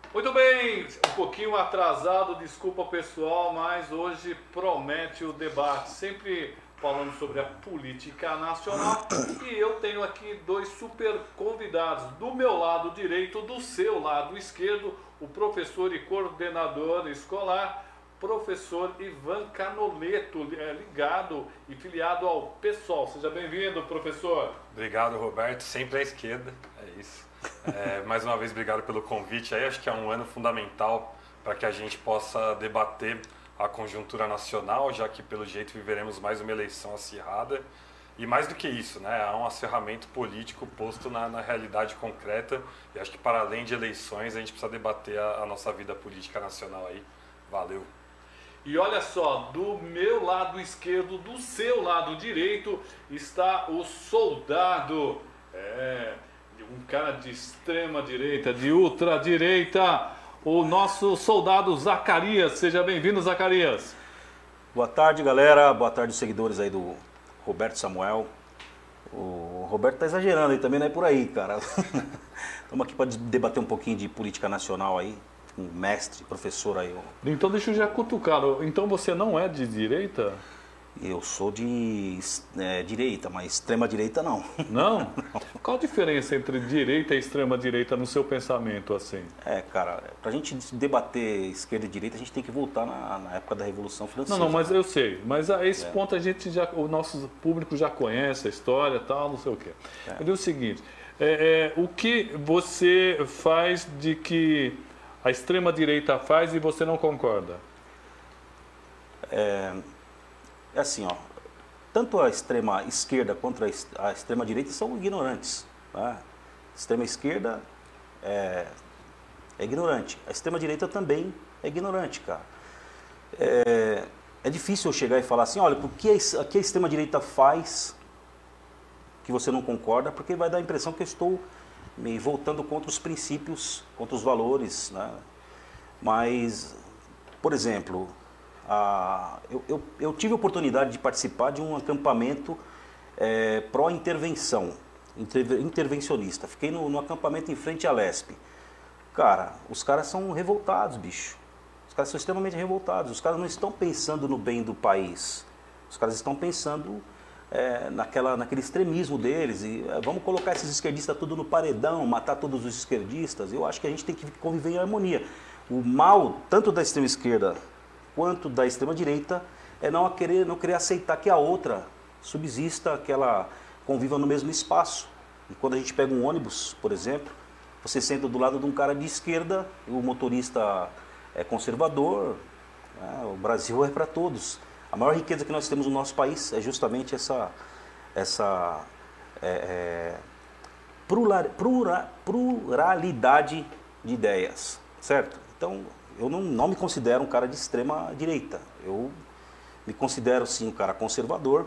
Muito bem, um pouquinho atrasado, desculpa pessoal, mas hoje promete o debate, sempre falando sobre a política nacional. E eu tenho aqui dois super convidados, do meu lado direito, do seu lado esquerdo, o professor e coordenador escolar, professor Ivan Canoleto, ligado e filiado ao PSOL. Seja bem-vindo, professor. Obrigado, Roberto. Sempre à esquerda, é isso. Mais uma vez, obrigado pelo convite. Aí acho que é um ano fundamental para que a gente possa debater a conjuntura nacional, já que, pelo jeito, viveremos mais uma eleição acirrada. E mais do que isso, né? Há um acerramento político posto na realidade concreta. E acho que, para além de eleições, a gente precisa debater a nossa vida política nacional aí. Valeu! E olha só, do meu lado esquerdo, do seu lado direito, está o soldado, um cara de extrema direita, de ultradireita, o nosso soldado Zacarias. Seja bem-vindo, Zacarias. Boa tarde, galera. Boa tarde, os seguidores aí do Roberto Samuel. O Roberto tá exagerando aí também, não é por aí, cara. Estamos aqui para debater um pouquinho de política nacional aí. Um mestre, professor aí. Então deixa eu já cutucar. Então você não é de direita? Eu sou de direita, mas extrema direita não. Não? Não. Qual a diferença entre direita e extrema direita no seu pensamento assim? Cara, pra gente debater esquerda e direita, a gente tem que voltar na época da Revolução Francesa. Não, mas eu sei. Mas a esse ponto o nosso público já conhece a história e tal, não sei o quê. Eu digo o seguinte, o que você faz de que a extrema-direita faz e você não concorda? É assim, ó. Tanto a extrema-esquerda quanto a extrema-direita são ignorantes. Tá? A extrema-esquerda é ignorante. A extrema-direita também é ignorante, cara. É difícil eu chegar e falar assim, olha, o que a extrema-direita faz que você não concorda, porque vai dar a impressão que eu estou me voltando contra os princípios, contra os valores, né? Mas, por exemplo, eu tive a oportunidade de participar de um acampamento pró-intervenção, intervencionista. Fiquei no acampamento em frente à Lesp. Cara, os caras são revoltados, bicho. Os caras são extremamente revoltados. Os caras não estão pensando no bem do país. Os caras estão pensando naquele extremismo deles, e vamos colocar esses esquerdistas tudo no paredão, matar todos os esquerdistas. Eu acho que a gente tem que conviver em harmonia. O mal, tanto da extrema esquerda quanto da extrema direita, é não querer aceitar que a outra subsista, que ela conviva no mesmo espaço. E quando a gente pega um ônibus, por exemplo, você senta do lado de um cara de esquerda, e o motorista é conservador, o Brasil é para todos. A maior riqueza que nós temos no nosso país é justamente essa pluralidade de ideias, certo? Então, eu não me considero um cara de extrema direita. Eu me considero, sim, um cara conservador,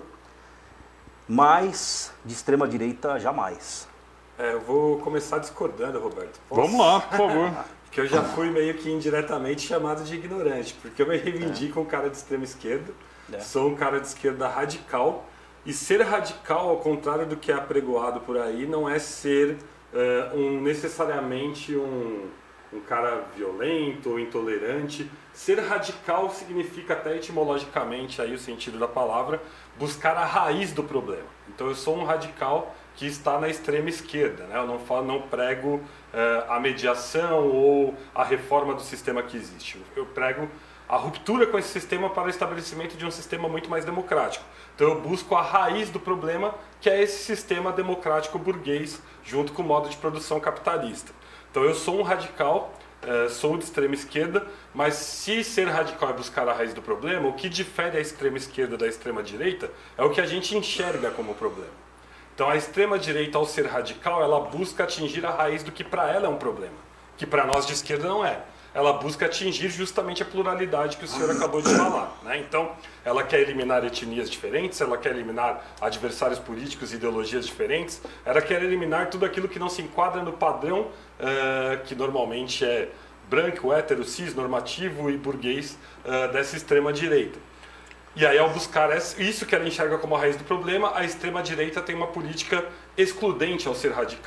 mas de extrema direita, jamais. Eu vou começar discordando, Roberto. Posso? Vamos lá, por favor. Porque eu já fui meio que indiretamente chamado de ignorante, porque eu me reivindico um cara de extrema esquerda. Sou um cara de esquerda radical, e ser radical, ao contrário do que é apregoado por aí, não é ser necessariamente um cara violento ou intolerante. Ser radical significa, até etimologicamente, aí o sentido da palavra, buscar a raiz do problema. Então eu sou um radical que está na extrema esquerda, né? Eu não prego a mediação ou a reforma do sistema que existe. Eu prego a ruptura com esse sistema para o estabelecimento de um sistema muito mais democrático. Então eu busco a raiz do problema, que é esse sistema democrático burguês, junto com o modo de produção capitalista. Então eu sou um radical, sou de extrema esquerda, mas se ser radical é buscar a raiz do problema, o que difere a extrema esquerda da extrema direita é o que a gente enxerga como problema. Então a extrema direita, ao ser radical, ela busca atingir a raiz do que para ela é um problema, que para nós de esquerda não é. Ela busca atingir justamente a pluralidade que o senhor acabou de falar, né? Então, ela quer eliminar etnias diferentes, ela quer eliminar adversários políticos e ideologias diferentes, ela quer eliminar tudo aquilo que não se enquadra no padrão que normalmente é branco, hétero, cis, normativo e burguês dessa extrema-direita. E aí, ao buscar isso que ela enxerga como a raiz do problema, a extrema-direita tem uma política excludente ao ser radical.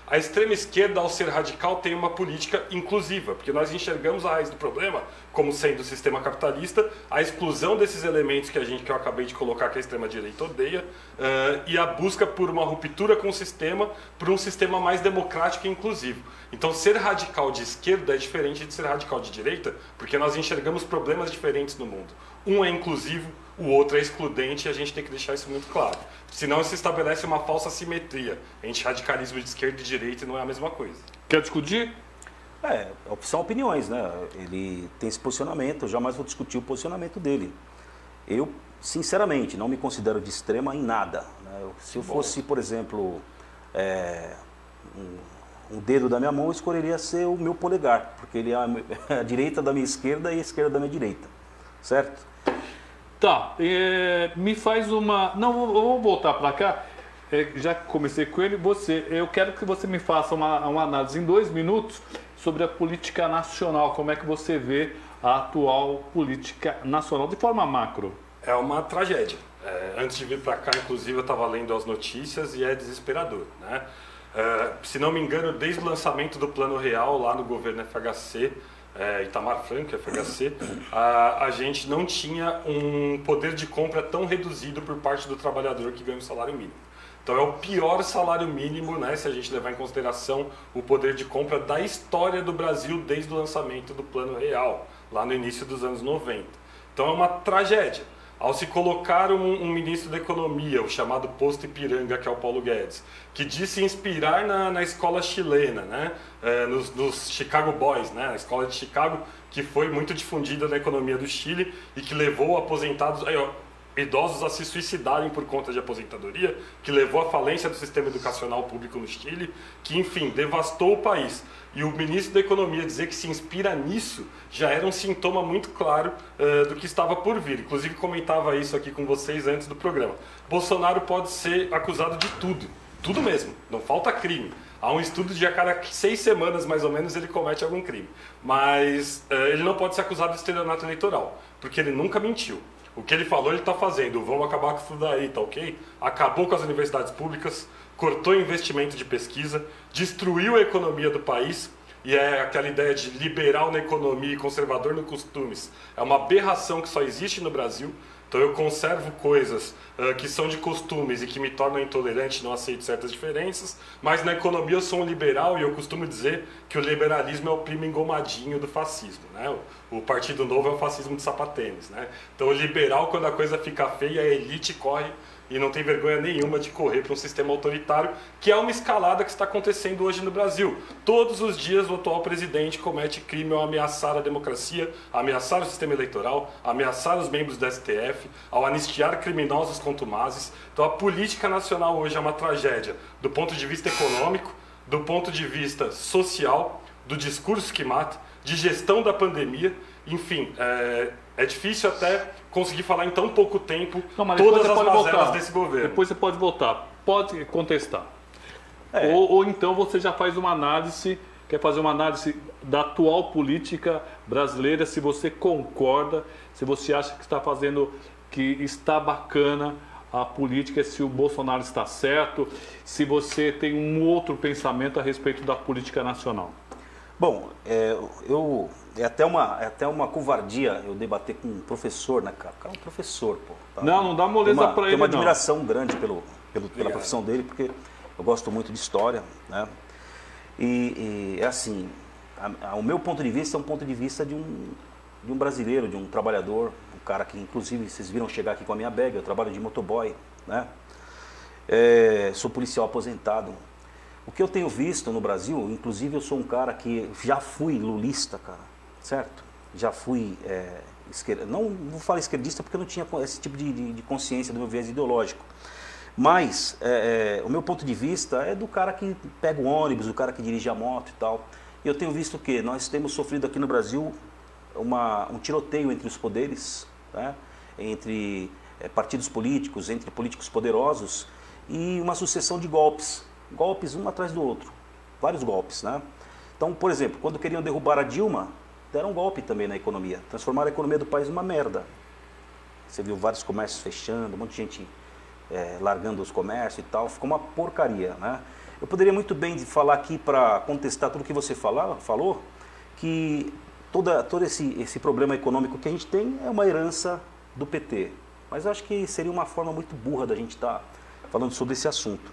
A extrema esquerda, ao ser radical, tem uma política inclusiva, porque nós enxergamos a raiz do problema como sendo o sistema capitalista, a exclusão desses elementos que eu acabei de colocar, que a extrema direita odeia, e a busca por uma ruptura com o sistema, por um sistema mais democrático e inclusivo. Então, ser radical de esquerda é diferente de ser radical de direita, porque nós enxergamos problemas diferentes no mundo. Um é inclusivo, o outro é excludente, e a gente tem que deixar isso muito claro. Senão se estabelece uma falsa simetria entre radicalismo de esquerda e direita, e não é a mesma coisa. Quer discutir? São opiniões, né? Ele tem esse posicionamento, eu jamais vou discutir o posicionamento dele. Eu, sinceramente, não me considero de extrema em nada, né? Se eu fosse, por exemplo, um dedo da minha mão, eu escolheria ser o meu polegar, porque ele é a direita da minha esquerda e a esquerda da minha direita, certo? Tá, me faz uma... Não, eu vou voltar para cá, já que comecei com ele, eu quero que você me faça uma análise em 2 minutos sobre a política nacional, como é que você vê a atual política nacional, de forma macro. É uma tragédia. Antes de vir para cá, inclusive, eu estava lendo as notícias e é desesperador, né? Se não me engano, desde o lançamento do Plano Real, lá no governo FHC, Itamar Franco, FHC, a gente não tinha um poder de compra tão reduzido por parte do trabalhador que ganha o salário mínimo. Então é o pior salário mínimo, né, se a gente levar em consideração o poder de compra da história do Brasil desde o lançamento do Plano Real, lá no início dos anos 90. Então é uma tragédia. Ao se colocar um ministro da Economia, o chamado Posto Ipiranga, que é o Paulo Guedes, que disse inspirar na escola chilena, né? Nos Chicago Boys, né? A escola de Chicago, que foi muito difundida na economia do Chile e que levou aposentados, idosos a se suicidarem por conta de aposentadoria, que levou à falência do sistema educacional público no Chile, que, enfim, devastou o país. E o ministro da Economia dizer que se inspira nisso já era um sintoma muito claro do que estava por vir. Inclusive comentava isso aqui com vocês antes do programa. Bolsonaro pode ser acusado de tudo mesmo, não falta crime. Há um estudo de a cada 6 semanas, mais ou menos, ele comete algum crime. Mas ele não pode ser acusado de estelionato eleitoral, porque ele nunca mentiu. O que ele falou, ele está fazendo. Vamos acabar com isso daí, tá ok? Acabou com as universidades públicas, cortou investimento de pesquisa, destruiu a economia do país, e é aquela ideia de liberal na economia e conservador nos costumes. É uma aberração que só existe no Brasil. Então eu conservo coisas que são de costumes e que me tornam intolerante, não aceito certas diferenças, mas na economia eu sou um liberal e eu costumo dizer que o liberalismo é o primo engomadinho do fascismo, né? O Partido Novo é o fascismo de sapatênis, né? Então o liberal, quando a coisa fica feia, a elite corre e não tem vergonha nenhuma de correr para um sistema autoritário, que é uma escalada que está acontecendo hoje no Brasil. Todos os dias o atual presidente comete crime ao ameaçar a democracia, ameaçar o sistema eleitoral, ameaçar os membros do STF, ao anistiar criminosos contumazes. Então a política nacional hoje é uma tragédia do ponto de vista econômico, do ponto de vista social, do discurso que mata, de gestão da pandemia, enfim, é difícil até conseguir falar em tão pouco tempo todas as mazelas desse governo. Depois você pode voltar, pode contestar. Ou então você já faz uma análise, quer fazer uma análise da atual política brasileira, se você concorda, se você acha que está fazendo, que está bacana a política, se o Bolsonaro está certo, se você tem um outro pensamento a respeito da política nacional. Bom, é até uma covardia eu debater com um professor, né, cara? O cara é um professor, pô. Tá? Não dá moleza para ele, tem uma admiração grande pela profissão dele, porque eu gosto muito de história, né? E é assim, o meu ponto de vista é um ponto de vista de um brasileiro, de um trabalhador, um cara que, inclusive, vocês viram chegar aqui com a minha bag, eu trabalho de motoboy, né? Sou policial aposentado. O que eu tenho visto no Brasil, inclusive eu sou um cara que já fui lulista, cara, certo? Já fui, não vou falar esquerdista porque eu não tinha esse tipo de consciência do meu viés ideológico. Mas o meu ponto de vista é do cara que pega o ônibus, do cara que dirige a moto e tal. E eu tenho visto que nós temos sofrido aqui no Brasil um tiroteio entre os poderes, né? Entre partidos políticos, entre políticos poderosos e uma sucessão de golpes. Golpes um atrás do outro, vários golpes, né? Então, por exemplo, quando queriam derrubar a Dilma, deram um golpe também na economia, transformaram a economia do país numa merda. Você viu vários comércios fechando, um monte de gente largando os comércios e tal, ficou uma porcaria, né? Eu poderia muito bem falar aqui para contestar tudo que você falou, que todo esse problema econômico que a gente tem é uma herança do PT. Mas eu acho que seria uma forma muito burra da gente estar falando sobre esse assunto.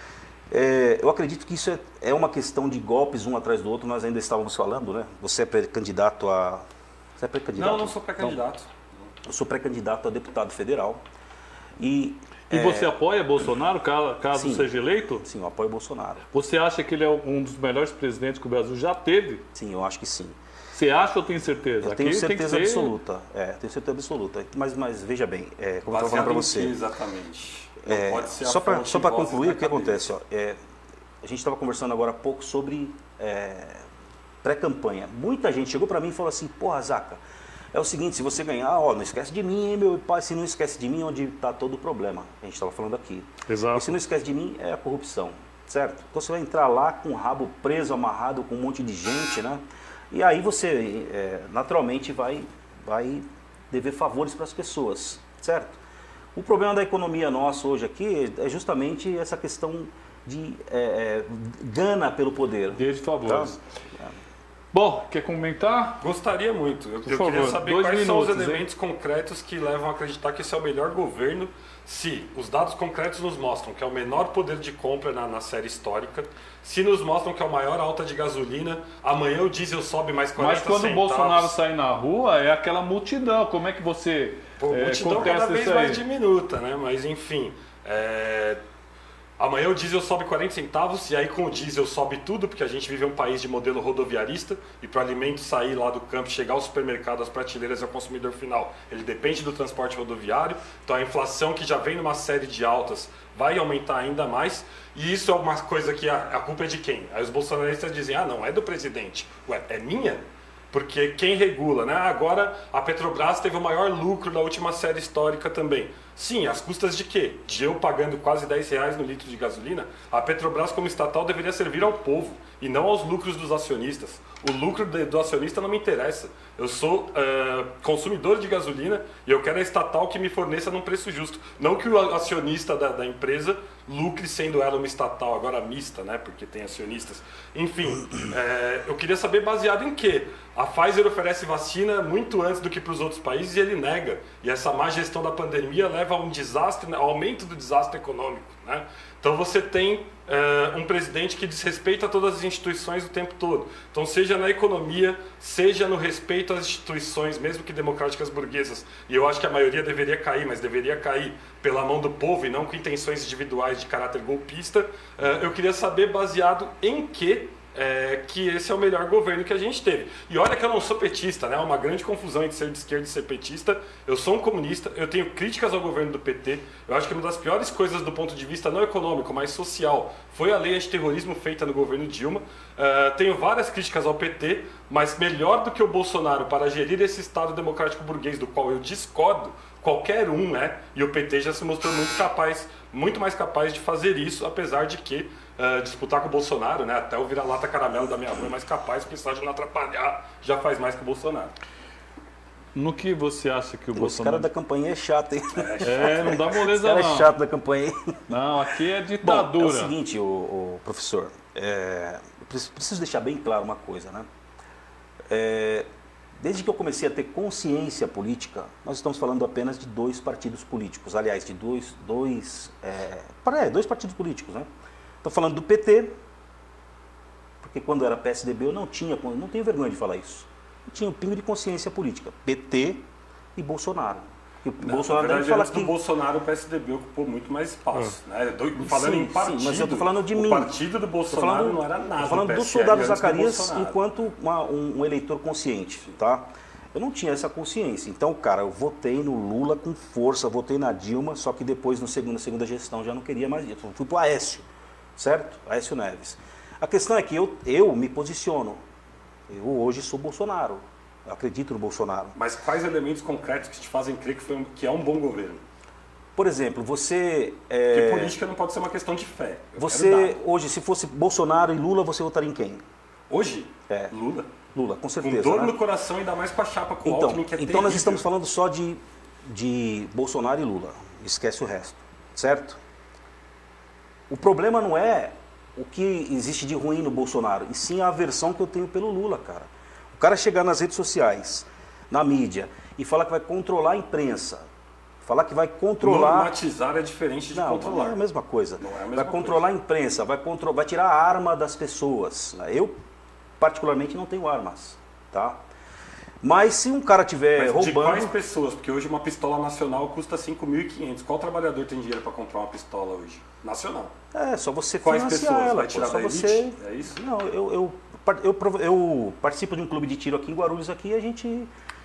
Eu acredito que isso é uma questão de golpes um atrás do outro, nós ainda estávamos falando, né? Você é pré-candidato a... Você é pré-candidato? Não sou pré-candidato. Eu sou pré-candidato a deputado federal. E você apoia Bolsonaro, caso sim, seja eleito? Sim, eu apoio Bolsonaro. Você acha que ele é um dos melhores presidentes que o Brasil já teve? Sim, eu acho que sim. Você acha ou tem certeza? Eu tenho certeza absoluta. Tenho certeza absoluta. Mas veja bem, como eu estava falando para você. Exatamente. Pode ser só para concluir, o que acontece? A gente estava conversando agora há pouco sobre pré-campanha. Muita gente chegou para mim e falou assim, porra, Zaca, é o seguinte, se você ganhar, não esquece de mim, meu pai, se não esquece de mim, onde está todo o problema. A gente estava falando aqui. Exato. E se não esquece de mim, é a corrupção, certo? Então você vai entrar lá com o rabo preso, amarrado com um monte de gente, né? E aí você, naturalmente, vai dever favores para as pessoas, certo? O problema da economia nossa hoje aqui é justamente essa questão de gana pelo poder. Desde favores. Tá? Bom, quer comentar? Gostaria muito. Eu queria saber quais são os elementos concretos que levam a acreditar que esse é o melhor governo, se os dados concretos nos mostram que é o menor poder de compra na série histórica, se nos mostram que é o maior alta de gasolina, amanhã o diesel sobe mais 40 centavos. Mas quando centavos. o Bolsonaro sai na rua, é aquela multidão. Como é que você multidão cada vez mais diminuta, né? Mas enfim... Amanhã o diesel sobe 40 centavos e aí com o diesel sobe tudo, porque a gente vive um país de modelo rodoviarista e para o alimento sair lá do campo, chegar ao supermercado, às prateleiras e ao consumidor final, ele depende do transporte rodoviário. Então a inflação, que já vem numa série de altas, vai aumentar ainda mais. E isso é uma coisa que a culpa é de quem? Aí os bolsonaristas dizem, não é do presidente. Ué, é minha? Porque quem regula, né? Agora a Petrobras teve o maior lucro da última série histórica também. Sim, às custas de quê? De eu pagando quase R$10 no litro de gasolina? A Petrobras, como estatal, deveria servir ao povo e não aos lucros dos acionistas. O lucro do acionista não me interessa. Eu sou consumidor de gasolina e eu quero a estatal que me forneça num preço justo. Não que o acionista da empresa lucre sendo ela uma estatal, agora mista, né? Porque tem acionistas. Enfim, eu queria saber baseado em quê? A Pfizer oferece vacina muito antes do que para os outros países e ele nega. E essa má gestão da pandemia leva a um desastre, ao aumento do desastre econômico, né? Então você tem um presidente que desrespeita todas as instituições o tempo todo. Então seja na economia, seja no respeito às instituições, mesmo que democráticas burguesas. E eu acho que a maioria deveria cair, mas deveria cair pela mão do povo e não com intenções individuais de caráter golpista. Eu queria saber baseado em que esse é o melhor governo que a gente teve. E olha que eu não sou petista, né? É uma grande confusão entre ser de esquerda e ser petista. Eu sou um comunista, eu tenho críticas ao governo do PT. Eu acho que uma das piores coisas do ponto de vista não econômico, mas social, foi a lei antiterrorismo feita no governo Dilma. Tenho várias críticas ao PT, mas melhor do que o Bolsonaro para gerir esse Estado democrático burguês, do qual eu discordo, qualquer um, né? E o PT já se mostrou muito mais capaz de fazer isso, apesar de que disputar com o Bolsonaro, né? Até o vira-lata caramelo da minha rua é mais capaz, porque só de não atrapalhar já faz mais que o Bolsonaro. No que você acha que o Bolsonaro... Os caras da campanha é chato, hein? Não dá moleza não. Os caras é chato da campanha. Não, aqui é ditadura. Bom, é o seguinte, o professor, preciso deixar bem claro uma coisa, né? Desde que eu comecei a ter consciência política, nós estamos falando apenas de 2 partidos políticos. Aliás, de dois partidos políticos, né? Estou falando do PT, porque quando era PSDB eu não tenho vergonha de falar isso. Eu tinha um pingo de consciência política. PT e Bolsonaro. Bolsonaro, na verdade, antes do Bolsonaro, o PSDB ocupou muito mais espaço. Né? Falando em partido, mas eu estou falando de mim. O partido do Bolsonaro não era nada. Estou falando do soldado Zacarias enquanto um eleitor consciente. Tá? Eu não tinha essa consciência. Então, cara, eu votei no Lula com força, votei na Dilma, só que depois, na segunda gestão, já não queria mais isso. Eu fui para o Aécio, certo? Aécio Neves. A questão é que eu me posiciono. Eu hoje sou Bolsonaro. Eu acredito no Bolsonaro. Mas quais elementos concretos que te fazem crer que é um bom governo? Por exemplo, você... Porque política não pode ser uma questão de fé. Você, hoje, se fosse Bolsonaro e Lula, você votaria em quem? Hoje? Lula. Lula, com certeza. Com dor né? no coração, ainda mais com a chapa com o Alckmin, que é Então terrível. nós estamos falando só de Bolsonaro e Lula. Esquece o resto, certo? O problema não é o que existe de ruim no Bolsonaro, e sim a aversão que eu tenho pelo Lula, cara. O cara chegar nas redes sociais, na mídia, e falar que vai controlar a imprensa, falar que vai controlar... Normatizar é diferente de controlar. Não é a mesma coisa. Não é a mesma vai controlar coisa. a imprensa, vai tirar a arma das pessoas. Eu, particularmente, não tenho armas, tá? Mas se um cara tiver Mas roubando... de quais pessoas? Porque hoje uma pistola nacional custa 5.500. Qual trabalhador tem dinheiro para comprar uma pistola hoje? Nacional. É, só você Quais financiar pessoas? ela. Vai tirar só da você... elite? É isso? Não, eu participo de um clube de tiro aqui em Guarulhos, aqui, e a gente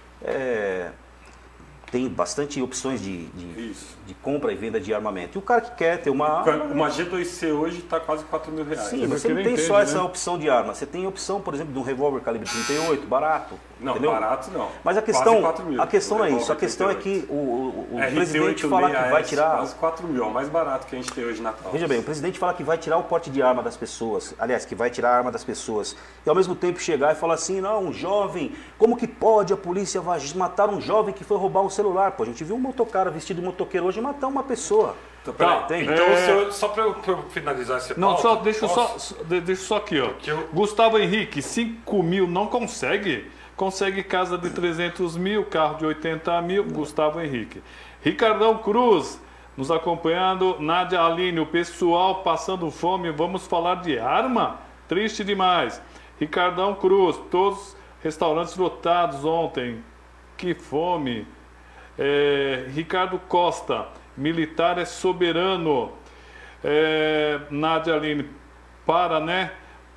tem bastante opções de compra e venda de armamento. E o cara que quer ter uma arma... Uma G2C hoje está quase R$4.000. Sim, mas você não tem só essa opção de arma. Você tem a opção, por exemplo, de um revólver calibre 38, barato. Não, entendeu? barato não. Mas a questão não é isso. A questão é que o presidente fala que vai tirar... Quase 4.000, é o mais barato que a gente tem hoje na Natal. Veja bem, o presidente fala que vai tirar o porte de arma das pessoas. Aliás, que vai tirar a arma das pessoas. E ao mesmo tempo chegar e falar assim, não, um jovem, como que pode a polícia matar um jovem que foi roubar um celular? Pô, a gente viu um motocara vestido de motoqueiro hoje matar uma pessoa. Então, só para eu finalizar esse Não, pauta, deixa só aqui, ó. Gustavo Henrique, 5.000 não consegue? Consegue casa de 300 mil, carro de 80 mil, Gustavo Henrique. Ricardão Cruz, nos acompanhando. Nádia Aline, o pessoal passando fome, vamos falar de arma? Triste demais. Ricardão Cruz, todos restaurantes lotados ontem. Que fome. Ricardo Costa, militar é soberano. Nádia Aline, para, né?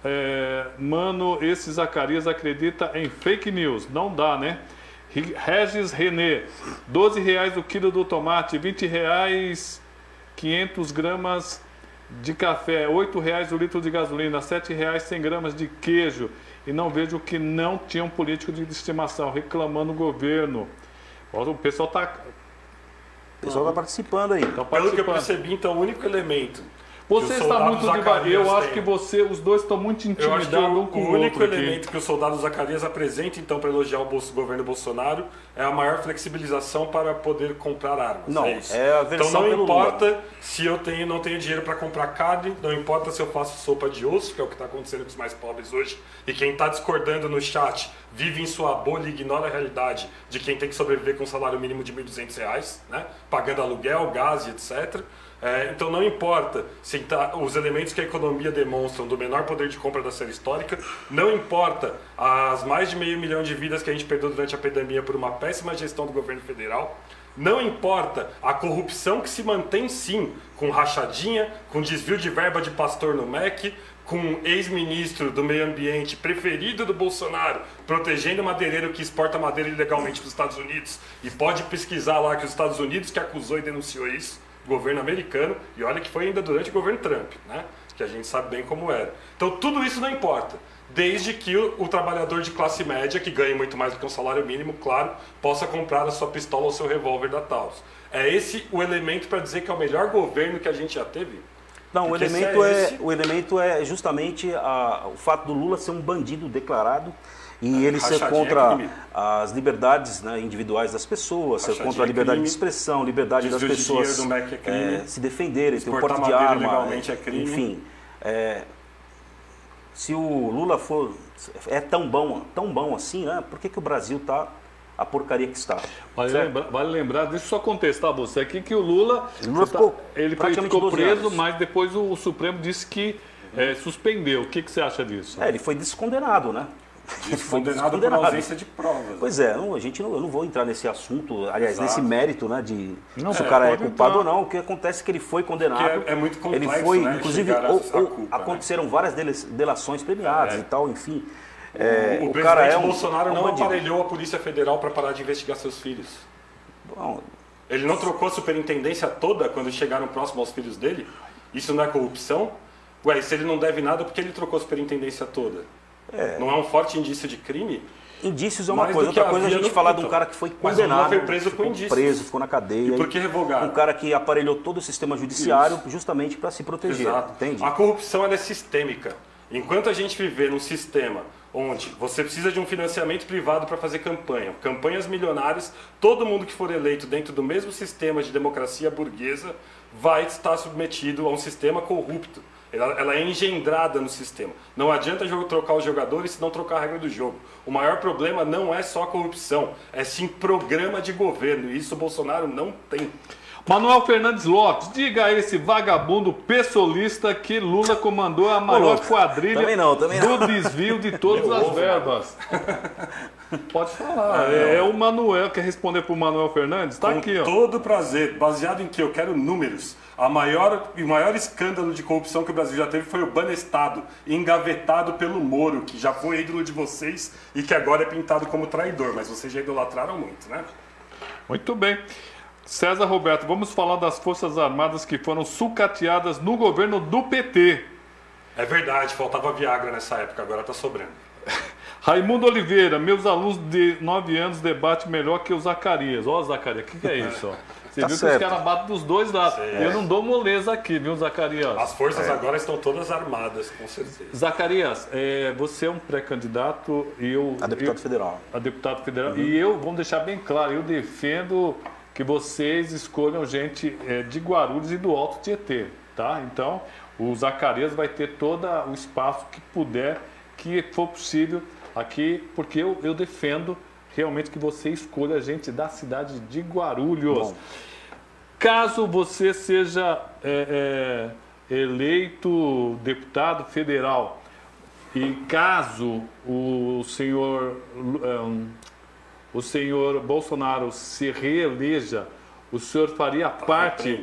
Mano, esse Zacarias acredita em fake news. Não dá, né? Regis Renê, R$12 o quilo do tomate, R$20 500 gramas de café, R$8 o litro de gasolina, R$7 100 gramas de queijo. E não vejo que não tinha um político de estimação reclamando o governo. O pessoal está participando aí. Pelo que eu percebi, então, o único elemento... Você está muito devagar. Eu acho que os dois estão muito intimidados um com o outro. O único elemento que o soldado Zacarias apresenta, então, para elogiar o governo Bolsonaro, é a maior flexibilização para poder comprar armas. Não, é a versão então não pelo importa Lula. se eu não tenho dinheiro para comprar carne, não importa se eu faço sopa de osso, que é o que está acontecendo com os mais pobres hoje, e quem está discordando no chat vive em sua bolha e ignora a realidade de quem tem que sobreviver com um salário mínimo de R$1.200, né? Pagando aluguel, gás e etc. Então não importa se os elementos que a economia demonstram do menor poder de compra da série histórica, não importa as mais de 500 mil de vidas que a gente perdeu durante a pandemia por uma péssima gestão do governo federal, não importa a corrupção que se mantém sim, com rachadinha, com desvio de verba de pastor no MEC, com ex-ministro do meio ambiente preferido do Bolsonaro, protegendo madeireiro que exporta madeira ilegalmente para os Estados Unidos, e pode pesquisar lá que os Estados Unidos que acusou e denunciou isso, governo americano, e olha que foi ainda durante o governo Trump, né? Que a gente sabe bem como era. Então tudo isso não importa, desde que o trabalhador de classe média, que ganha muito mais do que um salário mínimo, claro, possa comprar a sua pistola ou seu revólver da Taurus. É esse o elemento para dizer que é o melhor governo que a gente já teve? Não, o elemento é justamente o fato do Lula ser um bandido declarado, e ele ser contra as liberdades, né, individuais das pessoas, ser contra a liberdade de expressão, liberdade das pessoas se defenderem, ter um porte de arma, enfim. Se o Lula é tão bom assim, né, por que o Brasil está a porcaria que está? Vale lembrar, deixa eu só contestar você aqui, que o Lula ficou preso, mas depois o Supremo disse que suspendeu. O que você acha disso? Ele foi descondenado, né? Descondenado por ausência de provas. Pois é, eu não vou entrar nesse assunto, aliás, nesse mérito, né, de se o cara é culpado ou não. O que acontece é que ele foi condenado. É muito complexo, ele foi, né, inclusive, aconteceram várias delações premiadas e tal, enfim. O presidente Bolsonaro não aparelhou a Polícia Federal para parar de investigar seus filhos. Bom, ele não trocou a superintendência toda quando chegaram próximo aos filhos dele? Isso não é corrupção? Ué, se ele não deve nada, por que ele trocou a superintendência toda? Não é um forte indício de crime? Indícios é uma coisa, outra coisa é a gente falar de um cara que foi condenado, mas foi preso com indícios. Ficou na cadeia. E por que revogaram? Um cara que aparelhou todo o sistema judiciário justamente para se proteger. Exato. Entende? A corrupção ela é sistêmica. Enquanto a gente viver num sistema onde você precisa de um financiamento privado para fazer campanhas milionárias, todo mundo que for eleito dentro do mesmo sistema de democracia burguesa vai estar submetido a um sistema corrupto. Ela é engendrada no sistema. Não adianta trocar os jogadores se não trocar a regra do jogo. O maior problema não é só a corrupção, é sim programa de governo. E isso o Bolsonaro não tem. Manuel Fernandes Lopes, diga a esse vagabundo pessoalista que Lula comandou a maior quadrilha do desvio de todas as verbas. Pode falar. É o Manuel. Quer responder para o Manuel Fernandes? Está aqui, ó. Com todo prazer. Baseado em que eu quero números. O maior escândalo de corrupção que o Brasil já teve foi o Banestado, engavetado pelo Moro, que já foi ídolo de vocês e que agora é pintado como traidor. Mas vocês já idolatraram muito, né? Muito bem. César Roberto, vamos falar das Forças Armadas que foram sucateadas no governo do PT. É verdade, faltava Viagra nessa época, agora está sobrando. Raimundo Oliveira, meus alunos de 9 anos debatem melhor que o Zacarias. Ó, Zacarias, o que é isso? Ó? Você viu certo. Que os caras batem dos dois lados. Eu não dou moleza aqui, viu, Zacarias? As forças agora estão todas armadas, com certeza. Zacarias, você é um pré-candidato e eu... A deputado federal. A deputado federal. E eu, vamos deixar bem claro, eu defendo que vocês escolham gente de Guarulhos e do Alto Tietê, tá? Então, o Zacarias vai ter todo o espaço que puder, que for possível aqui, porque eu defendo realmente que você escolha gente da cidade de Guarulhos. Bom. Caso você seja eleito deputado federal e caso o senhor Bolsonaro se reeleja, o senhor faria parte...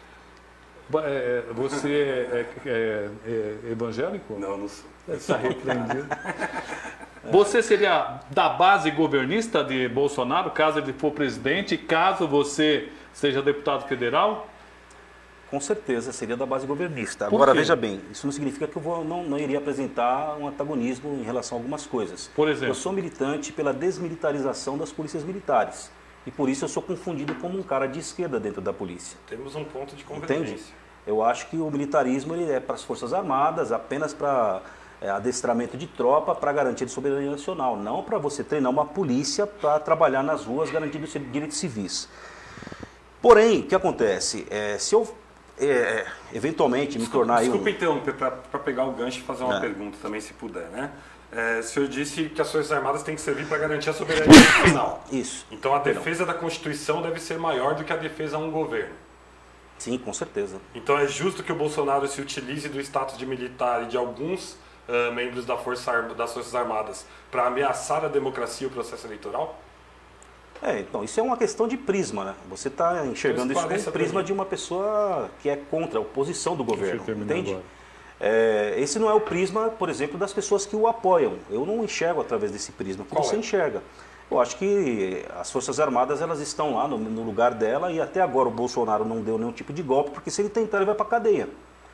Você é evangélico? Não, não sou. Está repreendido. Você seria da base governista de Bolsonaro, caso ele for presidente, e caso você seja deputado federal? Com certeza, seria da base governista. Agora, veja bem, isso não significa que eu não iria apresentar um antagonismo em relação a algumas coisas. Por exemplo? Eu sou militante pela desmilitarização das polícias militares. E por isso eu sou confundido como um cara de esquerda dentro da polícia. Temos um ponto de convergência. Entende? Eu acho que o militarismo ele é para as Forças Armadas, apenas para adestramento de tropa, para garantia de soberania nacional. Não para você treinar uma polícia para trabalhar nas ruas garantindo direitos civis. Porém, o que acontece? Se eu eventualmente me tornar... Desculpa interromper, para pegar o gancho e fazer uma pergunta também, se puder, né? O senhor disse que as Forças Armadas têm que servir para garantir a soberania nacional. Isso. Então a defesa da Constituição deve ser maior do que a defesa a um governo. Sim, com certeza. Então é justo que o Bolsonaro se utilize do status de militar e de alguns membros das Forças Armadas para ameaçar a democracia e o processo eleitoral? Então, isso é uma questão de prisma, né? Você está enxergando isso como prisma de uma pessoa que é contra a oposição do governo, entende? Esse não é o prisma, por exemplo, das pessoas que o apoiam. Eu não enxergo através desse prisma que você enxerga. Eu acho que as Forças Armadas elas estão lá no lugar dela e até agora o Bolsonaro não deu nenhum tipo de golpe, porque se ele tentar ele vai para a cadeia.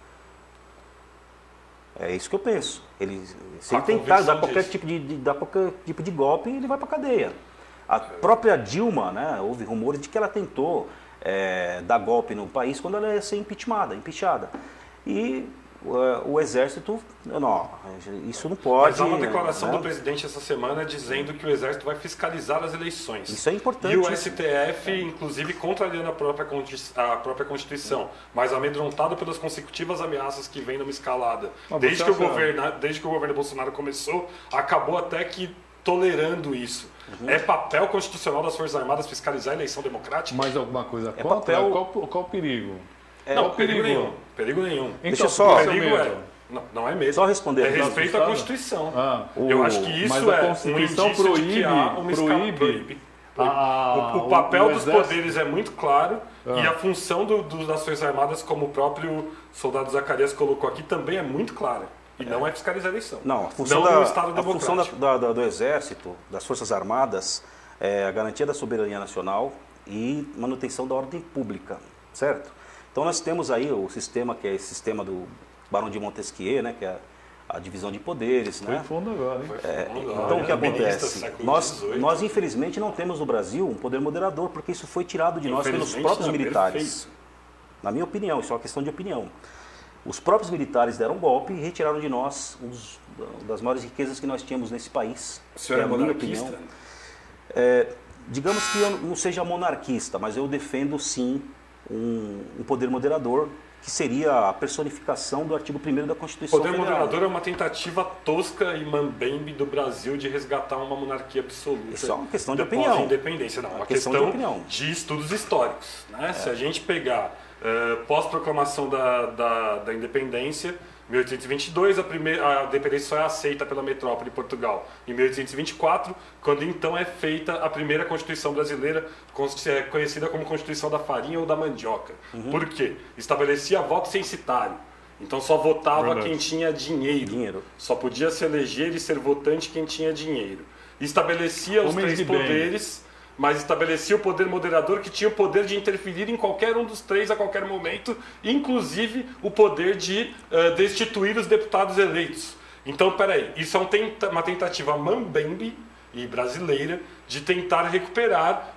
É isso que eu penso. Se ele tentar dar qualquer tipo de golpe, ele vai para a cadeia. A própria Dilma, né, houve rumores de que ela tentou dar golpe no país quando ela ia ser impeachada. E o Exército, não, isso não pode... Mas há uma declaração do presidente essa semana dizendo que o Exército vai fiscalizar as eleições. Isso é importante. E o STF, inclusive, contrariando a própria Constituição, mas amedrontado pelas consecutivas ameaças que vêm numa escalada. Desde que o governo Bolsonaro começou, acabou até que tolerando isso. É papel constitucional das Forças Armadas fiscalizar a eleição democrática? Mais alguma coisa contra? Qual o perigo? Não, perigo nenhum. Perigo nenhum. Então, deixa eu só... Perigo não é mesmo. Só responder. É respeito à Constituição. Eu acho que isso mas a Constituição proíbe o papel dos poderes é muito claro e a função das Forças Armadas, como o próprio soldado Zacarias colocou aqui, também é muito clara. E não é fiscalizar a eleição. Não, a função do Exército, das Forças Armadas, é a garantia da soberania nacional e manutenção da ordem pública, certo? Então nós temos aí o sistema, que é esse sistema do Barão de Montesquieu, né, que é a divisão de poderes. Foi fundo agora, hein? Então o que acontece? Nós infelizmente não temos no Brasil um poder moderador, porque isso foi tirado de nós pelos próprios militares. Na minha opinião, isso é uma questão de opinião. Os próprios militares deram golpe e retiraram de nós uma das maiores riquezas que nós tínhamos nesse país. O senhor é monarquista? Digamos que eu não seja monarquista, mas eu defendo sim um poder moderador que seria a personificação do artigo 1º da Constituição O poder Federal. moderador é uma tentativa tosca e mambembe do Brasil de resgatar uma monarquia absoluta. Isso é uma questão de depois opinião. da independência, não. É uma questão questão de opinião. de estudos históricos. Né? Se a gente pegar pós-proclamação da independência, 1822, a independência só é aceita pela metrópole de Portugal. Em 1824, quando então é feita a primeira Constituição brasileira, conhecida como Constituição da Farinha ou da Mandioca. Por quê? Estabelecia voto censitário. Então só votava quem tinha dinheiro. Só podia se eleger e ser votante quem tinha dinheiro. Estabelecia os três poderes, mas estabelecia o poder moderador, que tinha o poder de interferir em qualquer um dos três a qualquer momento, inclusive o poder de destituir os deputados eleitos. Então, peraí, isso é uma tentativa mambembe e brasileira de tentar recuperar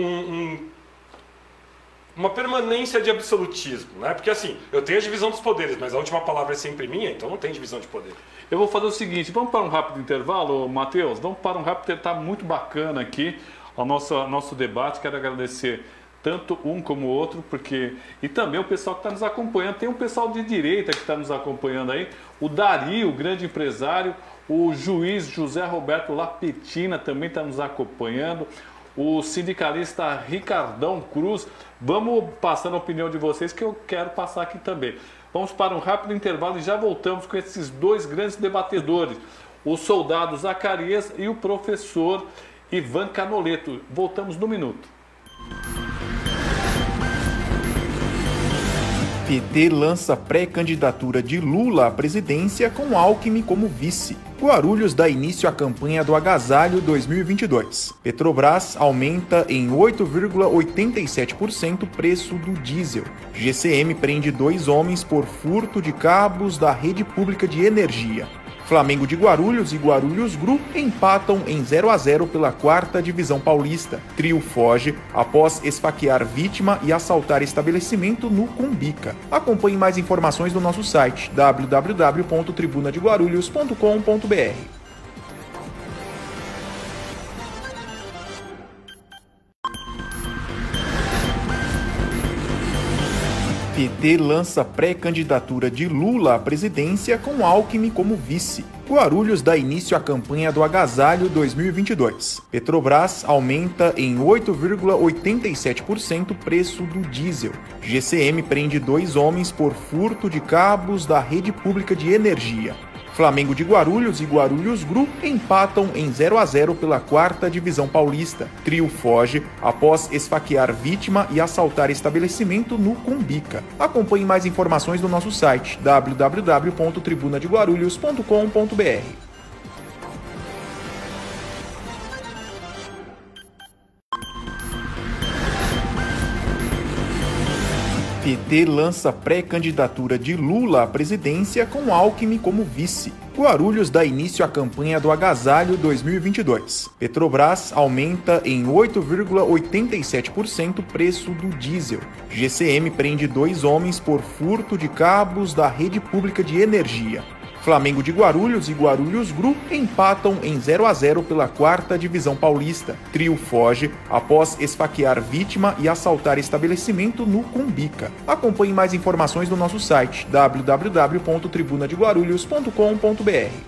uma permanência de absolutismo, né? Porque assim, eu tenho a divisão dos poderes, mas a última palavra é sempre minha, então não tem divisão de poder. Eu vou fazer o seguinte, vamos para um rápido intervalo, Matheus? Vamos para um rápido, está muito bacana aqui ao nosso debate. Quero agradecer tanto um como o outro, e também o pessoal que está nos acompanhando. Tem um pessoal de direita que está nos acompanhando aí, o Dario, o grande empresário, o juiz José Roberto Lapetina também está nos acompanhando, o sindicalista Ricardão Cruz. Vamos passando a opinião de vocês, que eu quero passar aqui também. Vamos para um rápido intervalo e já voltamos com esses dois grandes debatedores, o soldado Zacarias e o professor Ivan Canoleto. Voltamos no minuto. PT lança pré-candidatura de Lula à presidência com Alckmin como vice. Guarulhos dá início à campanha do Agasalho 2022. Petrobras aumenta em 8,87% o preço do diesel. GCM prende 2 homens por furto de cabos da rede pública de energia. Flamengo de Guarulhos e Guarulhos Gru empatam em 0-0 pela 4ª Divisão Paulista. Trio foge após esfaquear vítima e assaltar estabelecimento no Cumbica. Acompanhe mais informações no nosso site www.tribunadeguarulhos.com.br. PT lança pré-candidatura de Lula à presidência com Alckmin como vice. Guarulhos dá início à campanha do Agasalho 2022. Petrobras aumenta em 8,87% o preço do diesel. GCM prende 2 homens por furto de cabos da rede pública de energia. Flamengo de Guarulhos e Guarulhos Gru empatam em 0-0 pela 4ª Divisão Paulista. Trio foge após esfaquear vítima e assaltar estabelecimento no Cumbica. Acompanhe mais informações no nosso site www.tribunadeguarulhos.com.br. PT lança pré-candidatura de Lula à presidência com Alckmin como vice. Guarulhos dá início à campanha do Agasalho 2022. Petrobras aumenta em 8,87% o preço do diesel. GCM prende 2 homens por furto de cabos da rede pública de energia. Flamengo de Guarulhos e Guarulhos Gru empatam em 0-0 pela 4ª Divisão Paulista. Trio foge após esfaquear vítima e assaltar estabelecimento no Cumbica. Acompanhe mais informações no nosso site www.tribunadeguarulhos.com.br.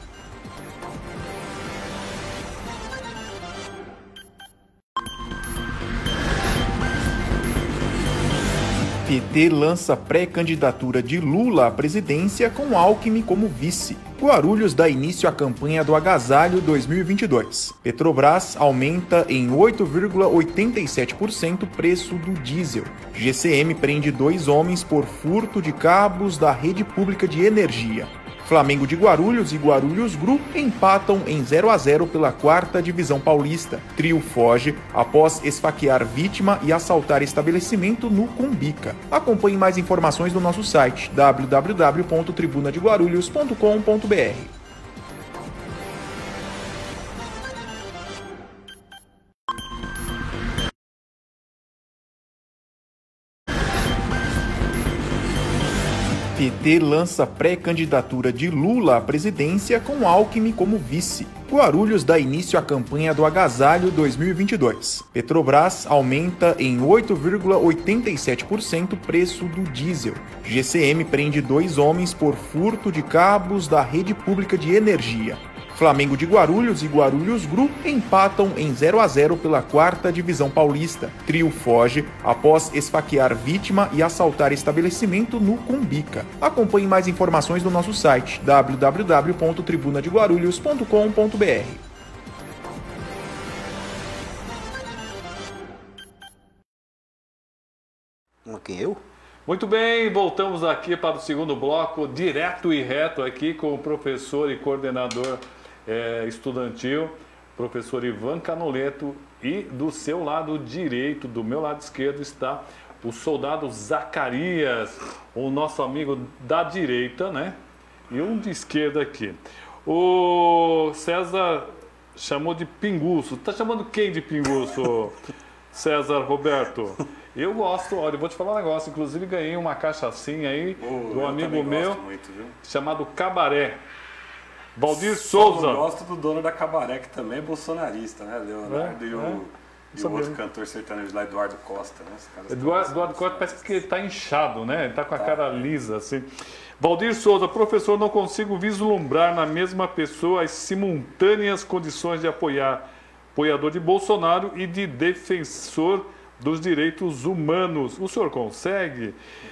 PT lança pré-candidatura de Lula à presidência com Alckmin como vice. Guarulhos dá início à campanha do Agasalho 2022. Petrobras aumenta em 8,87% o preço do diesel. GCM prende 2 homens por furto de cabos da rede pública de energia. Flamengo de Guarulhos e Guarulhos Gru empatam em 0-0 pela 4ª Divisão Paulista. Trio foge após esfaquear vítima e assaltar estabelecimento no Cumbica. Acompanhe mais informações no nosso site www.tribunadeguarulhos.com.br. PT lança pré-candidatura de Lula à presidência com Alckmin como vice. Guarulhos dá início à campanha do Agasalho 2022. Petrobras aumenta em 8,87% o preço do diesel. GCM prende 2 homens por furto de cabos da rede pública de energia. Flamengo de Guarulhos e Guarulhos Gru empatam em 0-0 pela 4ª Divisão Paulista. Trio foge após esfaquear vítima e assaltar estabelecimento no Cumbica. Acompanhe mais informações no nosso site www.tribunadeguarulhos.com.br. Quem, eu? Muito bem, voltamos aqui para o segundo bloco, direto e reto aqui com o professor e coordenador estudantil, professor Ivan Canoleto, e do seu lado direito, do meu lado esquerdo, está o soldado Zacarias, o nosso amigo da direita, né? E um de esquerda aqui. O César chamou de pinguço. Tá chamando quem de pinguço, César Roberto? Eu gosto, olha, eu vou te falar um negócio, inclusive ganhei uma cachaçinha aí do amigo meu muito, chamado Cabaré. Valdir Souza. Eu gosto do dono da Cabaré, que também é bolsonarista, né? Leonardo e o outro cantor sertanejo lá, Eduardo Costa, né? Eduardo Costa parece que ele tá inchado, né? Ele tá com a cara lisa, assim. Valdir Souza, professor, não consigo vislumbrar na mesma pessoa as simultâneas condições de apoiador de Bolsonaro e de defensor dos direitos humanos. O senhor consegue?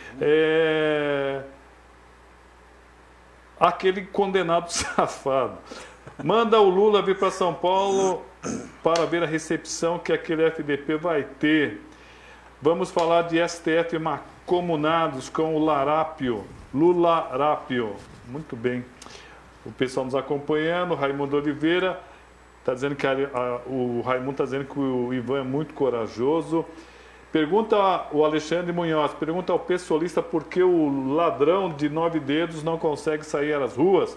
Aquele condenado safado. Manda o Lula vir para São Paulo para ver a recepção que aquele FDP vai ter. Vamos falar de STF mancomunados com o Larápio. Lularápio. Muito bem. O pessoal nos acompanhando. Raimundo Oliveira está dizendo que o Raimundo está dizendo que o Ivan é muito corajoso. Pergunta o Alexandre Munhoz, pergunta ao pessoalista por que o ladrão de 9 dedos não consegue sair às ruas,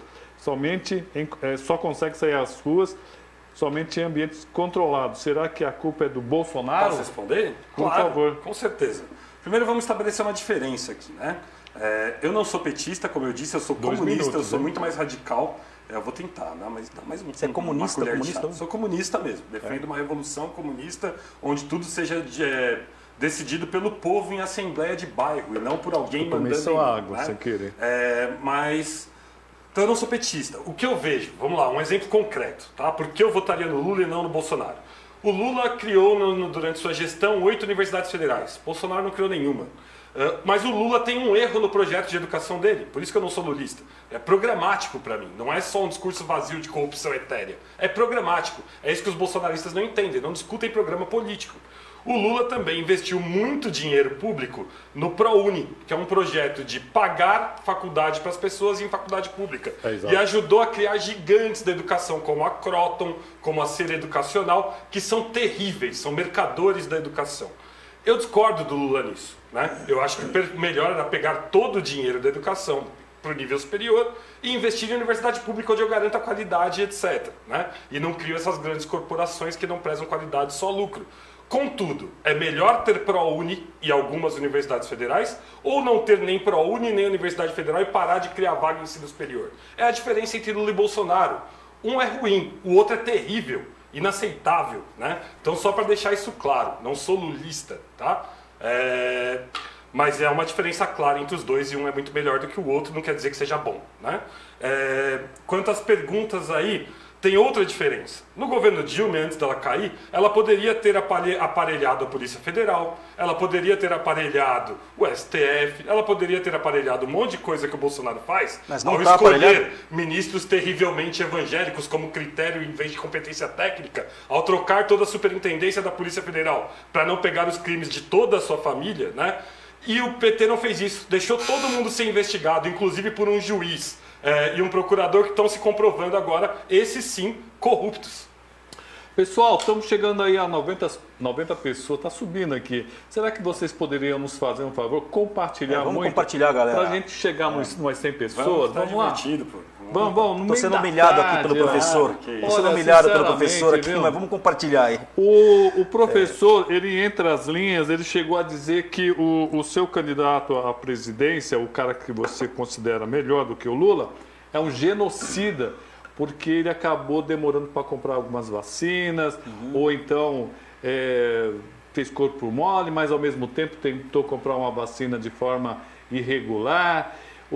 só consegue sair às ruas somente em ambientes controlados. Será que a culpa é do Bolsonaro? Posso responder? Por claro, favor. Com certeza. Primeiro vamos estabelecer uma diferença aqui, né? Eu não sou petista, como eu disse, eu sou comunista, eu sou muito mais radical. Eu vou tentar, né? Mas dá mais um. Você é comunista? Sou comunista mesmo. Defendo uma revolução comunista onde tudo seja decidido pelo povo em assembleia de bairro e não por alguém mandando só água, né? Sem querer. Então eu não sou petista. O que eu vejo, vamos lá, um exemplo concreto, tá? Por que eu votaria no Lula e não no Bolsonaro? O Lula criou durante sua gestão 8 universidades federais. Bolsonaro não criou nenhuma. Mas o Lula tem um erro no projeto de educação dele, por isso que eu não sou lulista. É programático para mim, não é só um discurso vazio de corrupção etérea. É programático. É isso que os bolsonaristas não entendem, não discutem programa político. O Lula também investiu muito dinheiro público no ProUni, que é um projeto de pagar faculdade para as pessoas em faculdade pública. E ajudou a criar gigantes da educação, como a Croton, como a Ser Educacional, que são terríveis, são mercadores da educação. Eu discordo do Lula nisso, né? Eu acho que o melhor era pegar todo o dinheiro da educação para o nível superior e investir em universidade pública onde eu garanto a qualidade, etc. Né? E não crio essas grandes corporações que não prezam qualidade, só lucro. Contudo, é melhor ter ProUni e algumas universidades federais ou não ter nem ProUni nem Universidade Federal e parar de criar vaga em ensino superior? É a diferença entre Lula e Bolsonaro. Um é ruim, o outro é terrível, inaceitável, né? Então só para deixar isso claro, não sou lulista, tá? Mas é uma diferença clara entre os dois e um é muito melhor do que o outro, não quer dizer que seja bom, né? Quanto às perguntas aí, tem outra diferença. No governo Dilma, antes dela cair, ela poderia ter aparelhado a Polícia Federal, ela poderia ter aparelhado o STF, ela poderia ter aparelhado um monte de coisa que o Bolsonaro faz, mas não ao tá escolher aparelhado. Ministros terrivelmente evangélicos como critério em vez de competência técnica, ao trocar toda a superintendência da Polícia Federal para não pegar os crimes de toda a sua família, né? E o PT não fez isso, deixou todo mundo ser investigado, inclusive por um juiz e um procurador que estão se comprovando agora, esses sim, corruptos. Pessoal, estamos chegando aí a 90 pessoas, está subindo aqui. Será que vocês poderiam nos fazer um favor? Compartilhar vamos muito? Compartilhar, galera. Para a gente chegar umas 100 pessoas. Vamos lá. Pô. Vamos, Estou sendo humilhado aqui pelo professor. Estou sendo humilhado pelo professor aqui, mas vamos compartilhar aí. O professor, ele entre as linhas, ele chegou a dizer que o seu candidato à presidência, o cara que você considera melhor do que o Lula, é um genocida. porque ele acabou demorando para comprar algumas vacinas, ou então fez corpo mole, mas ao mesmo tempo tentou comprar uma vacina de forma irregular.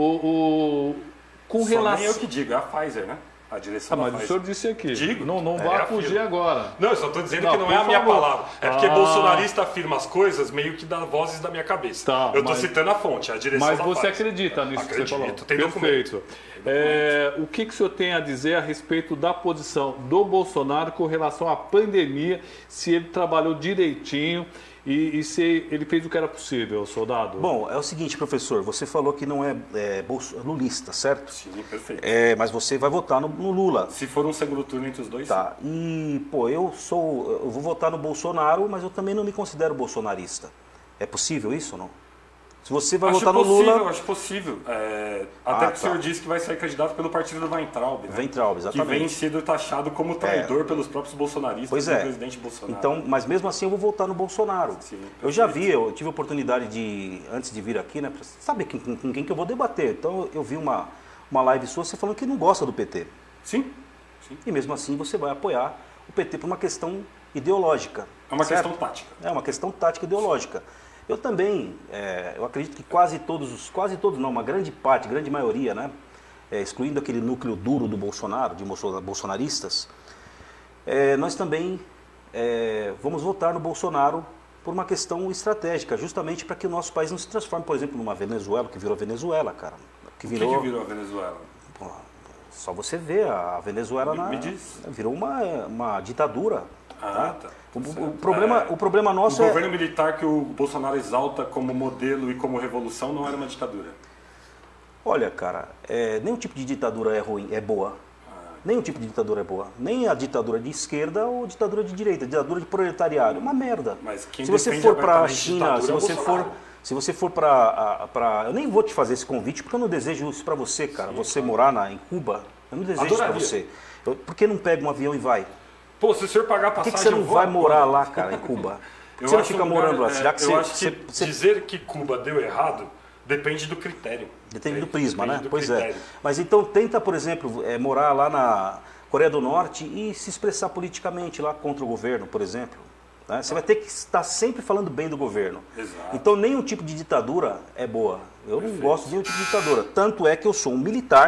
Com relação... nem eu que digo, é a Pfizer, né? A direção da mas Pfizer. o senhor disse aqui. Digo. Não vai fugir agora. Não, eu só estou dizendo Não, que não é a minha por favor. palavra. É porque bolsonarista afirma as coisas meio que dá vozes da minha cabeça. Tá, eu estou citando a fonte, a direção Mas da você Pfizer. acredita nisso que você falou? Tem Perfeito. O que o senhor tem a dizer a respeito da posição do Bolsonaro com relação à pandemia, se ele trabalhou direitinho e se ele fez o que era possível, soldado? Bom, é o seguinte, professor, você falou que não é lulista, certo? Sim, perfeito. Mas você vai votar no Lula. Se for um segundo turno entre os dois, tá. E, pô, eu vou votar no Bolsonaro, mas eu também não me considero bolsonarista. É possível isso ou não? Se você vai votar no Lula... Acho possível. Até que o senhor disse que vai sair candidato pelo partido do Weintraub, né? Weintraub, exatamente. Que vem sendo taxado como traidor pelos próprios bolsonaristas do presidente Bolsonaro. Então, mas mesmo assim eu vou votar no Bolsonaro. Sim, eu já vi, eu tive a oportunidade de, antes de vir aqui, né, pra saber com quem que eu vou debater. Então eu vi uma live sua, você falando que não gosta do PT. Sim. E mesmo assim você vai apoiar o PT por uma questão ideológica. É uma certo? questão tática. É uma questão tática ideológica. Eu também, eu acredito que quase todos não, uma grande parte, grande maioria, né, excluindo aquele núcleo duro do Bolsonaro, de bolsonaristas, nós também vamos votar no Bolsonaro por uma questão estratégica, justamente para que o nosso país não se transforme, por exemplo, numa Venezuela, que virou Venezuela, cara. O que virou a Venezuela? Pô, só você vê a Venezuela virou uma ditadura. Tá. O problema nosso o governo militar que o Bolsonaro exalta como modelo e como revolução não era uma ditadura? Olha, cara, nenhum tipo de ditadura é ruim, é boa. Nenhum tipo de ditadura é boa. Nem a ditadura de esquerda ou a ditadura de direita, a ditadura de proletariado. Uma merda. Mas quem se você for para a China, se você for para... Eu nem vou te fazer esse convite porque eu não desejo isso para você, cara. Sim, você morar em Cuba, eu não desejo isso para você. Por que não pega um avião e vai? Pô, se o senhor pagar a passagem... Por que você não vai morar lá, cara, em Cuba? Por que você não fica morando lá? Já que eu acho que dizer que Cuba deu errado depende do critério. Depende do prisma, né? Pois é. Mas então tenta, por exemplo, morar lá na Coreia do Norte e se expressar politicamente lá contra o governo, por exemplo. Né? Você vai ter que estar sempre falando bem do governo. Exato. Então nenhum tipo de ditadura é boa. Eu não gosto de nenhum tipo de ditadura. Tanto é que eu sou um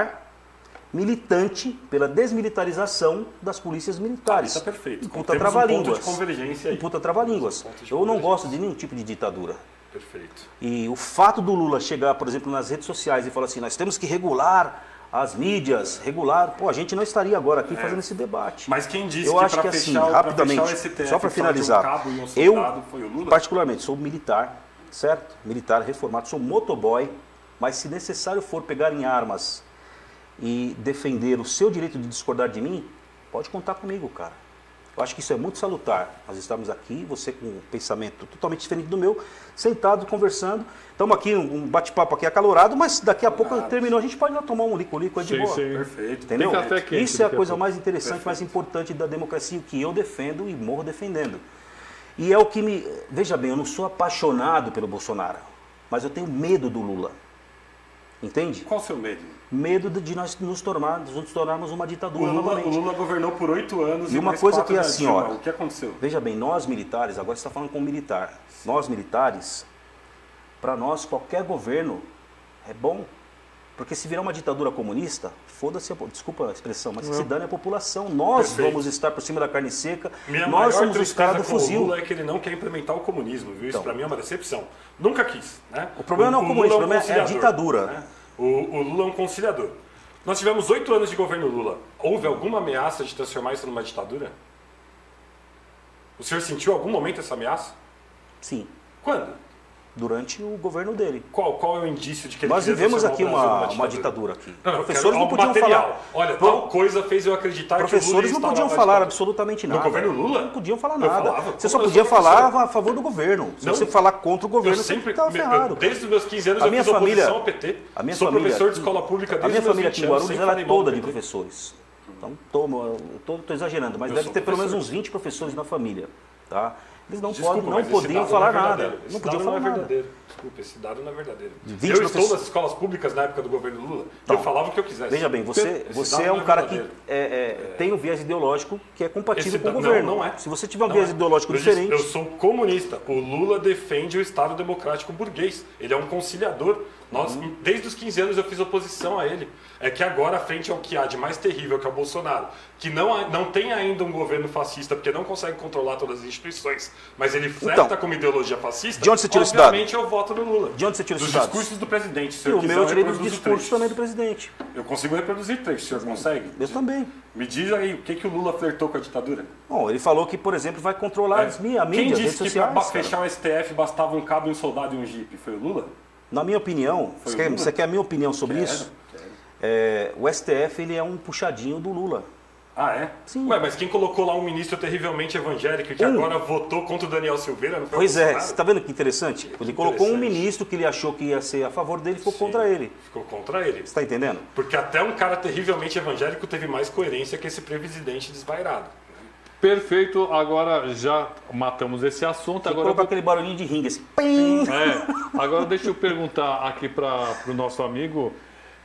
militante pela desmilitarização das polícias militares. Isso é perfeito. Puta trava-línguas. Um ponto de convergência aí. Puta trava-línguas. Eu não gosto de nenhum tipo de ditadura. Perfeito. E o fato do Lula chegar, por exemplo, nas redes sociais e falar assim, nós temos que regular as mídias, pô, a gente não estaria agora aqui fazendo esse debate. Mas quem disse eu acho que assim, rapidamente, só para finalizar, eu particularmente sou militar, certo? Militar reformado, sou motoboy, mas se necessário for pegar em armas e defender o seu direito de discordar de mim, pode contar comigo, cara. Eu acho que isso é muito salutar. Nós estamos aqui, você com um pensamento totalmente diferente do meu, sentado, conversando. Estamos aqui, um bate-papo aqui acalorado, mas daqui a pouco terminou. A gente pode ir lá tomar um lico-lico, é de boa. Sim. Perfeito. Entendeu? Tem café quente, isso é a coisa mais interessante, mais importante da democracia, que eu defendo e morro defendendo. E é o que me... Veja bem, eu não sou apaixonado pelo Bolsonaro, mas eu tenho medo do Lula. Entende? Qual o seu medo? Medo de nós nos tornarmos uma ditadura novamente. O Lula governou por 8 anos e uma coisa que é assim, ó, o que aconteceu? Veja bem, nós militares, agora você está falando com um militar, nós militares, para nós qualquer governo é bom, porque se virar uma ditadura comunista, foda-se, desculpa a expressão, mas se dane a população, nós vamos estar por cima da carne seca, nós somos os caras do fuzil. O Lula é que ele não quer implementar o comunismo, viu? Isso para mim é uma decepção. Nunca quis, né? O problema não é o comunismo, o problema é a ditadura. Né? O Lula é um conciliador. Nós tivemos 8 anos de governo Lula. Houve alguma ameaça de transformar isso numa ditadura? O senhor sentiu em algum momento essa ameaça? Sim. Quando? Durante o governo dele. Qual é o indício de que ele Nós vivemos aqui uma ditadura aqui. Professores não podiam falar. Olha, tal coisa fez eu acreditar que o Lula professores não podiam falar absolutamente nada. No governo Lula? Não podiam falar nada. Você só podia falar a favor do governo. Se você falar contra o governo, você estava ferrado. Desde os meus 15 anos eu fiz oposição ao PT. Sou professor de escola pública desde os meus 20 anos. A minha família aqui em Guarulhos ela é toda de professores. Então, estou exagerando, mas deve ter pelo menos uns 20 professores na família. Tá? Eles não, Desculpa, não mas esse podiam dado falar não é nada. verdadeiro. Não Esse podiam dado falar não é nada. verdadeiro. Desculpa, esse dado não é verdadeiro. 20 Eu estou professores. nas escolas públicas na época do governo Lula. Então, eu falava o que eu quisesse. Veja bem, você dado é não um cara que verdadeiro. tem um viés ideológico que é compatível Esse com o não, governo. não é. Se você tiver um Não viés é. ideológico Eu disse, diferente... eu sou comunista. O Lula defende o Estado Democrático Burguês. Ele é um conciliador. Desde os 15 anos eu fiz oposição a ele. É que agora, frente ao que há de mais terrível, que é o Bolsonaro, que não tem ainda um governo fascista, porque não consegue controlar todas as instituições, mas ele flerta com uma ideologia fascista, de onde você tira esse dado? obviamente eu voto no Lula. De onde você tira Dos esses dados? discursos do presidente. Se E eu o quiser, meu eu tirei dos reproduzo discursos trechos. também do presidente. Eu consigo reproduzir trechos, o senhor consegue? Eu também. Me diz aí, o que o Lula flertou com a ditadura? Bom, ele falou que, por exemplo, vai controlar a mídia, as Quem redes disse que sociais. para cara. fechar o STF bastava um cabo, um soldado e um jipe? Foi o Lula? Na minha opinião, Foi o Lula? você quer a minha opinião sobre Quero, isso? quero. O STF ele é um puxadinho do Lula. Ah, é? Sim. Ué, mas quem colocou lá um ministro terrivelmente evangélico que agora votou contra o Daniel Silveira? Não foi Pois o é, Bolsonaro? você está vendo que interessante? Ele colocou um Interessante. ministro que ele achou que ia ser a favor dele e ficou Sim, contra ele. Ficou contra ele. Você está entendendo? Porque até um cara terrivelmente evangélico teve mais coerência que esse presidente desvairado. Perfeito, agora já matamos esse assunto. Agora Agora eu colocar vou... aquele barulhinho de ringue assim. Pim! Agora deixa eu perguntar aqui para o nosso amigo.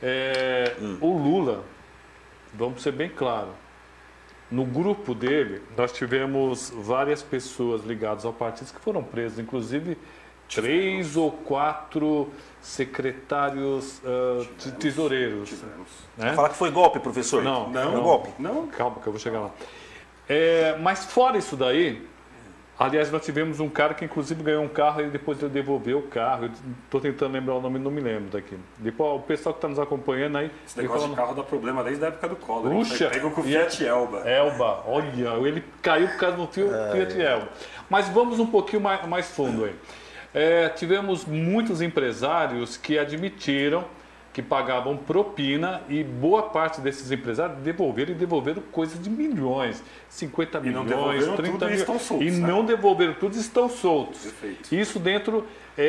O Lula, vamos ser bem claro, no grupo dele nós tivemos várias pessoas ligadas ao partido que foram presas, inclusive 3 ou 4 secretários tesoureiros. Né? Falar que foi golpe, professor. Não, Foi golpe. Não? Calma que eu vou chegar lá. Mas fora isso daí, aliás, nós tivemos um cara que inclusive ganhou um carro e depois ele devolveu o carro. Estou tentando lembrar o nome, não me lembro daqui. Depois, o pessoal que está nos acompanhando aí... Esse negócio de carro dá problema desde a época do Collor. Puxa! Pegou com o Fiat Elba. Elba, olha, ele caiu por causa do Fiat Elba. Mas vamos um pouquinho mais fundo aí. Tivemos muitos empresários que admitiram que pagavam propina e boa parte desses empresários devolveram coisas de milhões, 50 E não milhões, devolveram 30 tudo e milhões. estão soltos, E né? não devolveram tudo e estão soltos. Perfeito. Isso dentro...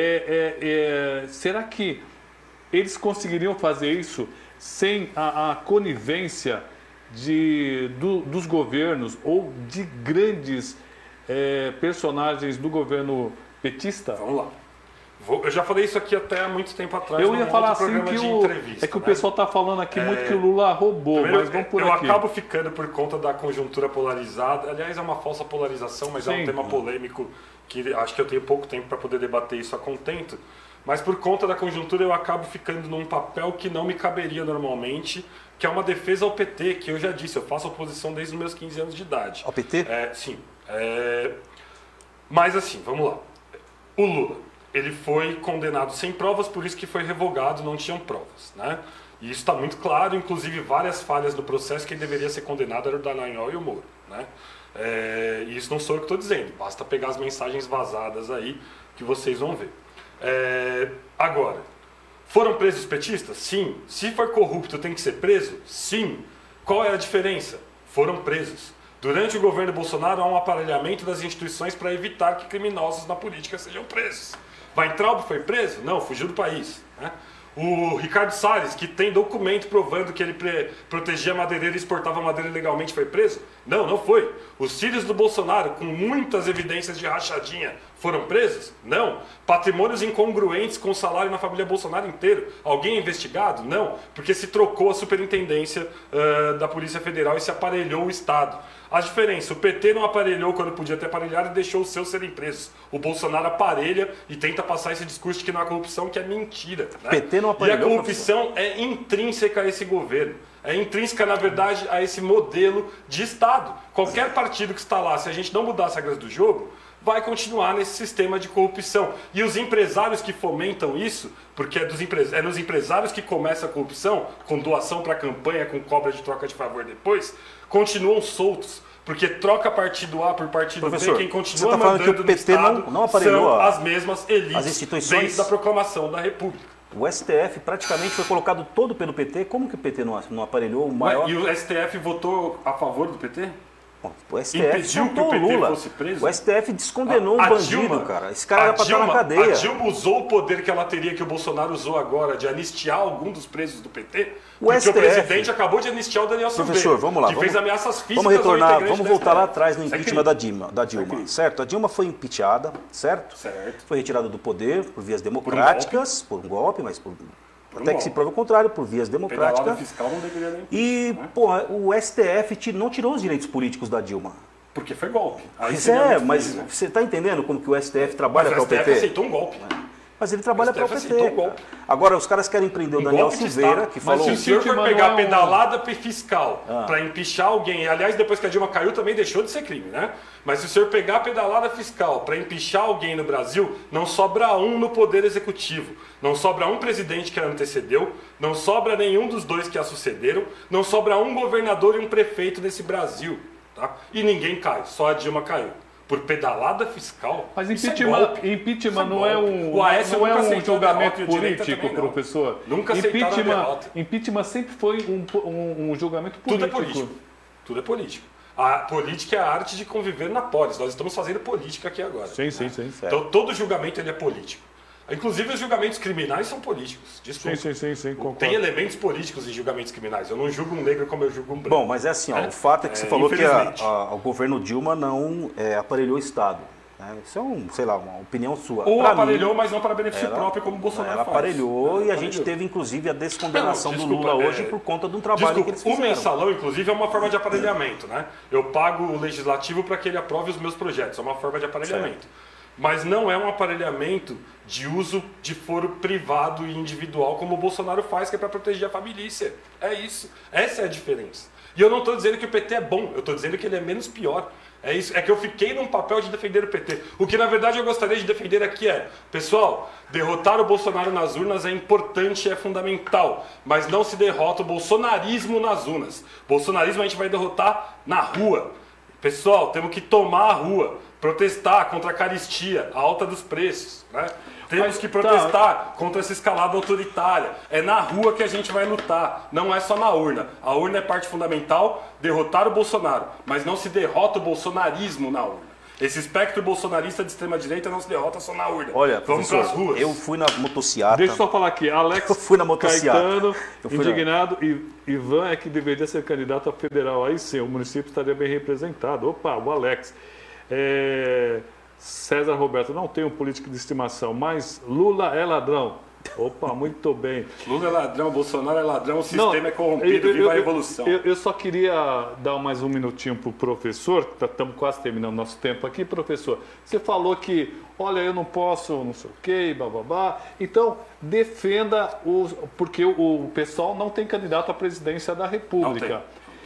será que eles conseguiriam fazer isso sem a conivência dos governos ou de grandes personagens do governo petista? Vamos lá. Eu já falei isso aqui até há muito tempo atrás. Eu ia num falar outro assim programa que de entrevista, o né? pessoal está falando aqui muito que o Lula roubou, Primeiro, mas vamos por eu aqui. acabo ficando por conta da conjuntura polarizada. Aliás, é uma falsa polarização, mas é Sim. um tema polêmico que acho que eu tenho pouco tempo para poder debater isso a contento. Mas por conta da conjuntura eu acabo ficando num papel que não me caberia normalmente, que é uma defesa ao PT, que eu já disse, eu faço oposição desde os meus 15 anos de idade. Ao PT? Sim. Mas assim, vamos lá. O Lula. Ele foi condenado sem provas, por isso que foi revogado, não tinham provas, né? E isso está muito claro, inclusive várias falhas do processo, quem deveria ser condenado era o Dallagnol e o Moro, né? E isso não sou eu que estou dizendo, basta pegar as mensagens vazadas aí que vocês vão ver. Agora, foram presos petistas? Sim. Se for corrupto tem que ser preso? Sim. Qual é a diferença? Foram presos. Durante o governo Bolsonaro há um aparelhamento das instituições para evitar que criminosos na política sejam presos. Weintraub foi preso? Não, fugiu do país, né? O Ricardo Salles, que tem documento provando que ele protegia madeireiro e exportava madeira ilegalmente, foi preso? Não, não foi. Os filhos do Bolsonaro, com muitas evidências de rachadinha, foram presos? Não. Patrimônios incongruentes com o salário na família Bolsonaro inteiro. Alguém é investigado? Não. Porque se trocou a superintendência da Polícia Federal e se aparelhou o Estado. A diferença, o PT não aparelhou quando podia ter aparelhado e deixou os seus serem presos. O Bolsonaro aparelha e tenta passar esse discurso de que não há corrupção, que é mentira. Né? PT não aparelhou, e a corrupção é intrínseca a esse governo. É intrínseca, na verdade, a esse modelo de Estado. Qualquer partido que está lá, se a gente não mudar as regras do jogo, vai continuar nesse sistema de corrupção. E os empresários que fomentam isso, porque é nos empresários que começa a corrupção, com doação para campanha, com cobra de troca de favor depois, continuam soltos. Porque troca partido A por partido Professor, B, quem continua você tá falando mandando que o no PT Estado não aparelhou são as mesmas elites as instituições? desde a proclamação da República. O STF praticamente foi colocado todo pelo PT. Como que o PT não aparelhou o maior... E o STF votou a favor do PT? O STF impediu que o soltou PT Lula. fosse preso? O STF descondenou um bandido, Dilma, cara. Esse cara era pra estar na cadeia. A Dilma usou o poder que ela teria, que o Bolsonaro usou agora, de anistiar algum dos presos do PT, porque STF, o presidente acabou de anistiar o Daniel Silveira. Professor, vamos lá. Que fez ameaças físicas. Vamos retornar, ao vamos voltar lá atrás no impeachment da Dilma, certo? A Dilma foi impeachada, certo? Foi retirada do poder por vias democráticas, por um golpe, mas até que se prove o contrário, por vias democráticas. Fiscal não deveria nem e, porra, o STF não tirou os direitos políticos da Dilma. Porque foi golpe. Mas você está entendendo como que o STF trabalha para o PT? O STF aceitou um golpe. Mas ele trabalha para o PT. Agora, os caras querem prender o Daniel Silveira, que falou... Mas se o senhor for pegar pedalada fiscal para empichar alguém, aliás, depois que a Dilma caiu, também deixou de ser crime, né? Mas se o senhor pegar pedalada fiscal para empichar alguém no Brasil, não sobra um no Poder Executivo. Não sobra um presidente que a antecedeu, não sobra nenhum dos dois que a sucederam, não sobra um governador e um prefeito nesse Brasil. Tá? E ninguém cai, só a Dilma caiu. Por pedalada fiscal. Mas impeachment não é um julgamento político, professor. Nunca aceitaram a derrota. Impeachment sempre foi um julgamento político. Tudo é político. Tudo é político. A política é a arte de conviver na polis. Nós estamos fazendo política aqui agora. Sim. Então todo julgamento ele é político. Inclusive os julgamentos criminais são políticos. Desculpa. Sim, concordo. Tem elementos políticos em julgamentos criminais. Eu não julgo um negro como eu julgo um branco. Bom, mas é assim, ó, o fato é que você falou que o governo Dilma não aparelhou o Estado. Né? Isso é uma opinião sua. Ou aparelhou, mas não para benefício próprio, como o Bolsonaro faz. Aparelhou e a gente teve, inclusive, a descondenação do Lula hoje por conta de um trabalho que eles fizeram. O mensalão, inclusive, é uma forma de aparelhamento. Né? Eu pago o legislativo para que ele aprove os meus projetos. É uma forma de aparelhamento. Certo. Mas não é um aparelhamento de uso de foro privado e individual como o Bolsonaro faz, que é para proteger a família. É isso. Essa é a diferença. E eu não estou dizendo que o PT é bom, eu estou dizendo que ele é menos pior. É isso. É que eu fiquei num papel de defender o PT. O que, na verdade, eu gostaria de defender aqui é, pessoal, derrotar o Bolsonaro nas urnas é importante, é fundamental, mas não se derrota o bolsonarismo nas urnas. Bolsonarismo a gente vai derrotar na rua. Pessoal, temos que tomar a rua. Protestar contra a caristia, a alta dos preços. Né? Temos que protestar contra essa escalada autoritária. É na rua que a gente vai lutar, não é só na urna. A urna é parte fundamental, derrotar o Bolsonaro, mas não se derrota o bolsonarismo na urna. Esse espectro bolsonarista de extrema-direita não se derrota só na urna. Olha, vamos para as ruas. Eu fui na motociata. Deixa eu só falar aqui, Alex eu fui na motociata. Caetano, indignado, e Ivan é que deveria ser candidato a federal. Aí sim, o município estaria bem representado. Opa, o Alex... César Roberto, não tenho político de estimação, mas Lula é ladrão. Opa, muito bem. Lula é ladrão, Bolsonaro é ladrão, o sistema é corrompido, viva a revolução. Eu só queria dar mais um minutinho para o professor, estamos quase terminando nosso tempo aqui, professor. Você falou que, olha, eu não posso, não sei o quê, bababá. Então, defenda, porque o pessoal não tem candidato à presidência da República. Não tem.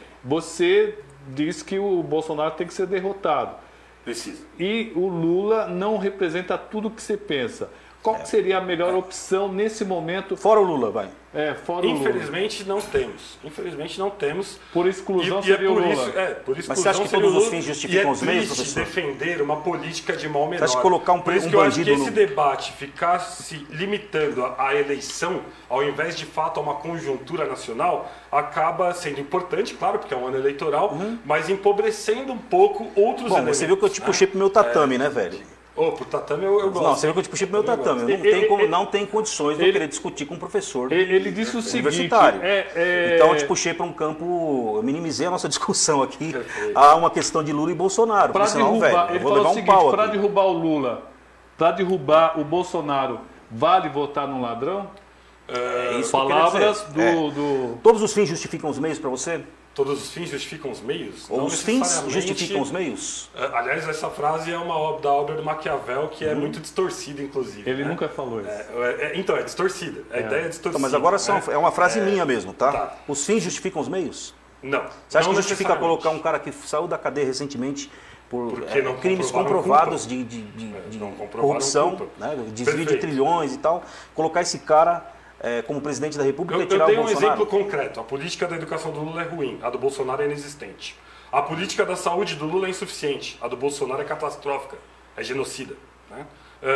Você diz que o Bolsonaro tem que ser derrotado. Precisa. E o Lula não representa tudo que você pensa. Qual que seria a melhor opção nesse momento? Fora o Lula, vai. Fora o Lula. Infelizmente não temos. Infelizmente não temos. Por exclusão seria o Lula. Por exclusão. Mas você acha que todos os fins justificam os meios, professor? Defender uma política de mal menor. Você acha que colocar um bandido eu acho que esse debate ficar se limitando à eleição, ao invés de fato a uma conjuntura nacional, acaba sendo importante, claro, porque é um ano eleitoral, mas empobrecendo um pouco outros elementos. Você viu que eu te puxei pro meu tatame, né, velho? Pro tatame eu gosto. Não, você viu que eu te puxei pro meu tatame. Não tem condições de eu querer discutir com um professor ele disse o seguinte... Então eu te puxei para um campo... Eu minimizei a nossa discussão aqui. Há uma questão de Lula e Bolsonaro. Para derrubar, ele falou o seguinte, para derrubar o Lula, para derrubar o Bolsonaro, vale votar num ladrão? Isso palavras do... Todos os fins justificam os meios para você? Todos os fins justificam os meios? Ou os fins justificam os meios? Aliás, essa frase é da obra do Maquiavel, que é muito distorcida, inclusive. Ele nunca falou isso. Então, é distorcida. A ideia é distorcida. Então, mas agora é uma frase minha mesmo, tá? Os fins justificam os meios? Não. Você acha que justifica colocar um cara que saiu da cadeia recentemente por crimes comprovados de corrupção, né, desvio de trilhões e tal, colocar esse cara... como presidente da República e tirar o Bolsonaro? Eu dei um exemplo concreto. A política da educação do Lula é ruim, a do Bolsonaro é inexistente. A política da saúde do Lula é insuficiente, a do Bolsonaro é catastrófica, é genocida. Né?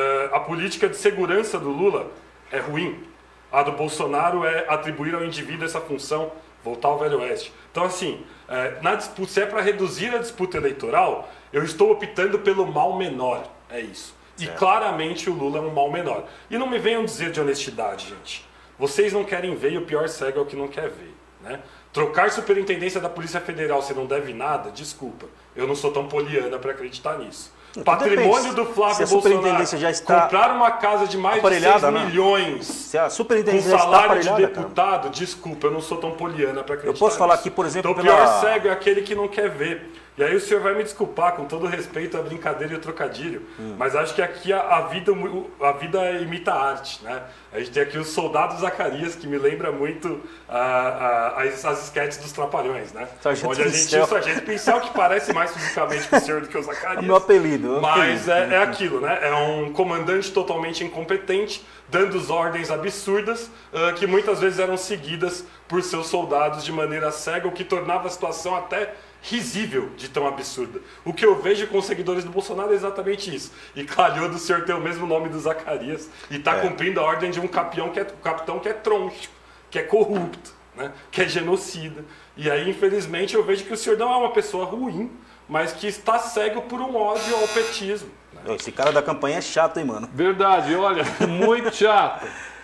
A política de segurança do Lula é ruim, a do Bolsonaro é atribuir ao indivíduo essa função voltar ao Velho Oeste. Então, assim, na disputa, se é para reduzir a disputa eleitoral, eu estou optando pelo mal menor, é isso. E claramente o Lula é um mal menor. E não me venham dizer de honestidade, gente. Vocês não querem ver e o pior cego é o que não quer ver, né? Trocar superintendência da Polícia Federal se não deve nada, desculpa. Eu não sou tão poliana para acreditar nisso. Patrimônio do Flávio Bolsonaro, já está comprar uma casa de mais de 6 milhões se a superintendência com salário já está de deputado, cara, desculpa, eu não sou tão poliana para acreditar. Eu posso falar nisso. aqui, por exemplo, então, o pior cego é aquele que não quer ver. E aí o senhor vai me desculpar, com todo respeito à brincadeira e ao trocadilho, mas acho que aqui a vida imita a arte, né? A gente tem aqui o Soldado Zacarias, que me lembra muito as esquetes dos Trapalhões, né? Onde a gente tinha o Sargento Pincel, que parece mais fisicamente com o senhor do que o Zacarias. É meu apelido. Mas é aquilo, né? É um comandante totalmente incompetente, dando ordens absurdas, que muitas vezes eram seguidas por seus soldados de maneira cega, o que tornava a situação até risível de tão absurda. O que eu vejo com os seguidores do Bolsonaro é exatamente isso. E calhou do senhor ter o mesmo nome do Zacarias e está cumprindo a ordem de um capitão que é troncho, que é corrupto, né? Que é genocida. E aí, infelizmente, eu vejo que o senhor não é uma pessoa ruim, mas que está cego por um ódio ao petismo. Né? Esse cara da campanha é chato, hein, mano? Verdade, olha, muito chato.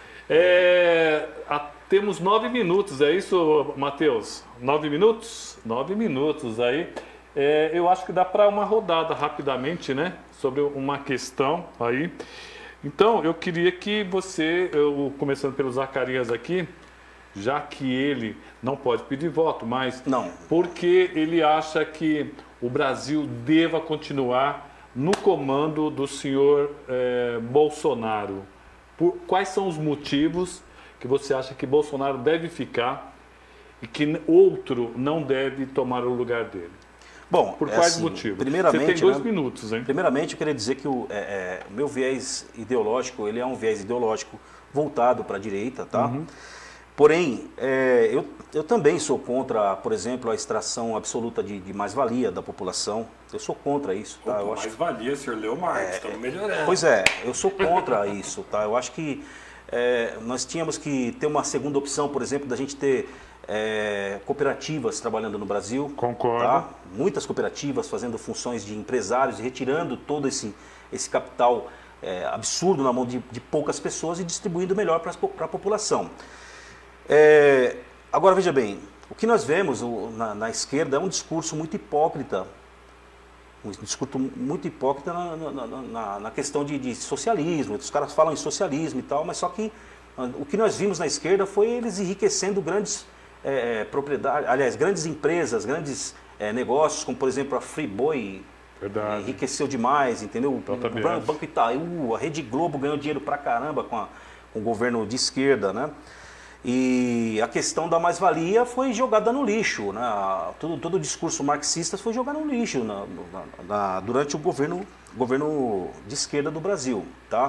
Temos 9 minutos, é isso, Matheus? 9 minutos? 9 minutos aí. Eu acho que dá para uma rodada rapidamente, né? Sobre uma questão aí. Então, eu queria que você, começando pelo Zacarias aqui, já que ele não pode pedir voto, mas não, porque ele acha que o Brasil deva continuar no comando do senhor Bolsonaro. Quais são os motivos que você acha que Bolsonaro deve ficar e que outro não deve tomar o lugar dele? Bom, por quais motivos? Primeiramente, você tem 2 minutos, hein? Primeiramente, eu queria dizer que o meu viés ideológico, ele é um viés ideológico voltado para a direita, tá? Uhum. Porém, eu também sou contra, por exemplo, a extração absoluta de mais-valia da população. Eu sou contra isso, tá? Opa, mais-valia, o senhor leu Marx, estamos melhorando. Pois eu sou contra isso, tá? Eu acho que nós tínhamos que ter uma segunda opção, por exemplo, da gente ter cooperativas trabalhando no Brasil. Concordo. Tá? Muitas cooperativas fazendo funções de empresários, retirando todo esse capital absurdo na mão de poucas pessoas e distribuindo melhor para a população. Agora, veja bem, o que nós vemos na esquerda é um discurso muito hipócrita. Um discurso muito hipócrita na questão de socialismo. Os caras falam em socialismo e tal, mas só que o que nós vimos na esquerda foi eles enriquecendo grandes propriedades, aliás, grandes empresas, grandes negócios, como por exemplo a Friboi. Verdade. Enriqueceu demais, entendeu? O Banco Itaú, a Rede Globo ganhou dinheiro pra caramba com o governo de esquerda, né? E a questão da mais-valia foi jogada no lixo, né? Todo o discurso marxista foi jogado no lixo durante o governo de esquerda do Brasil, tá?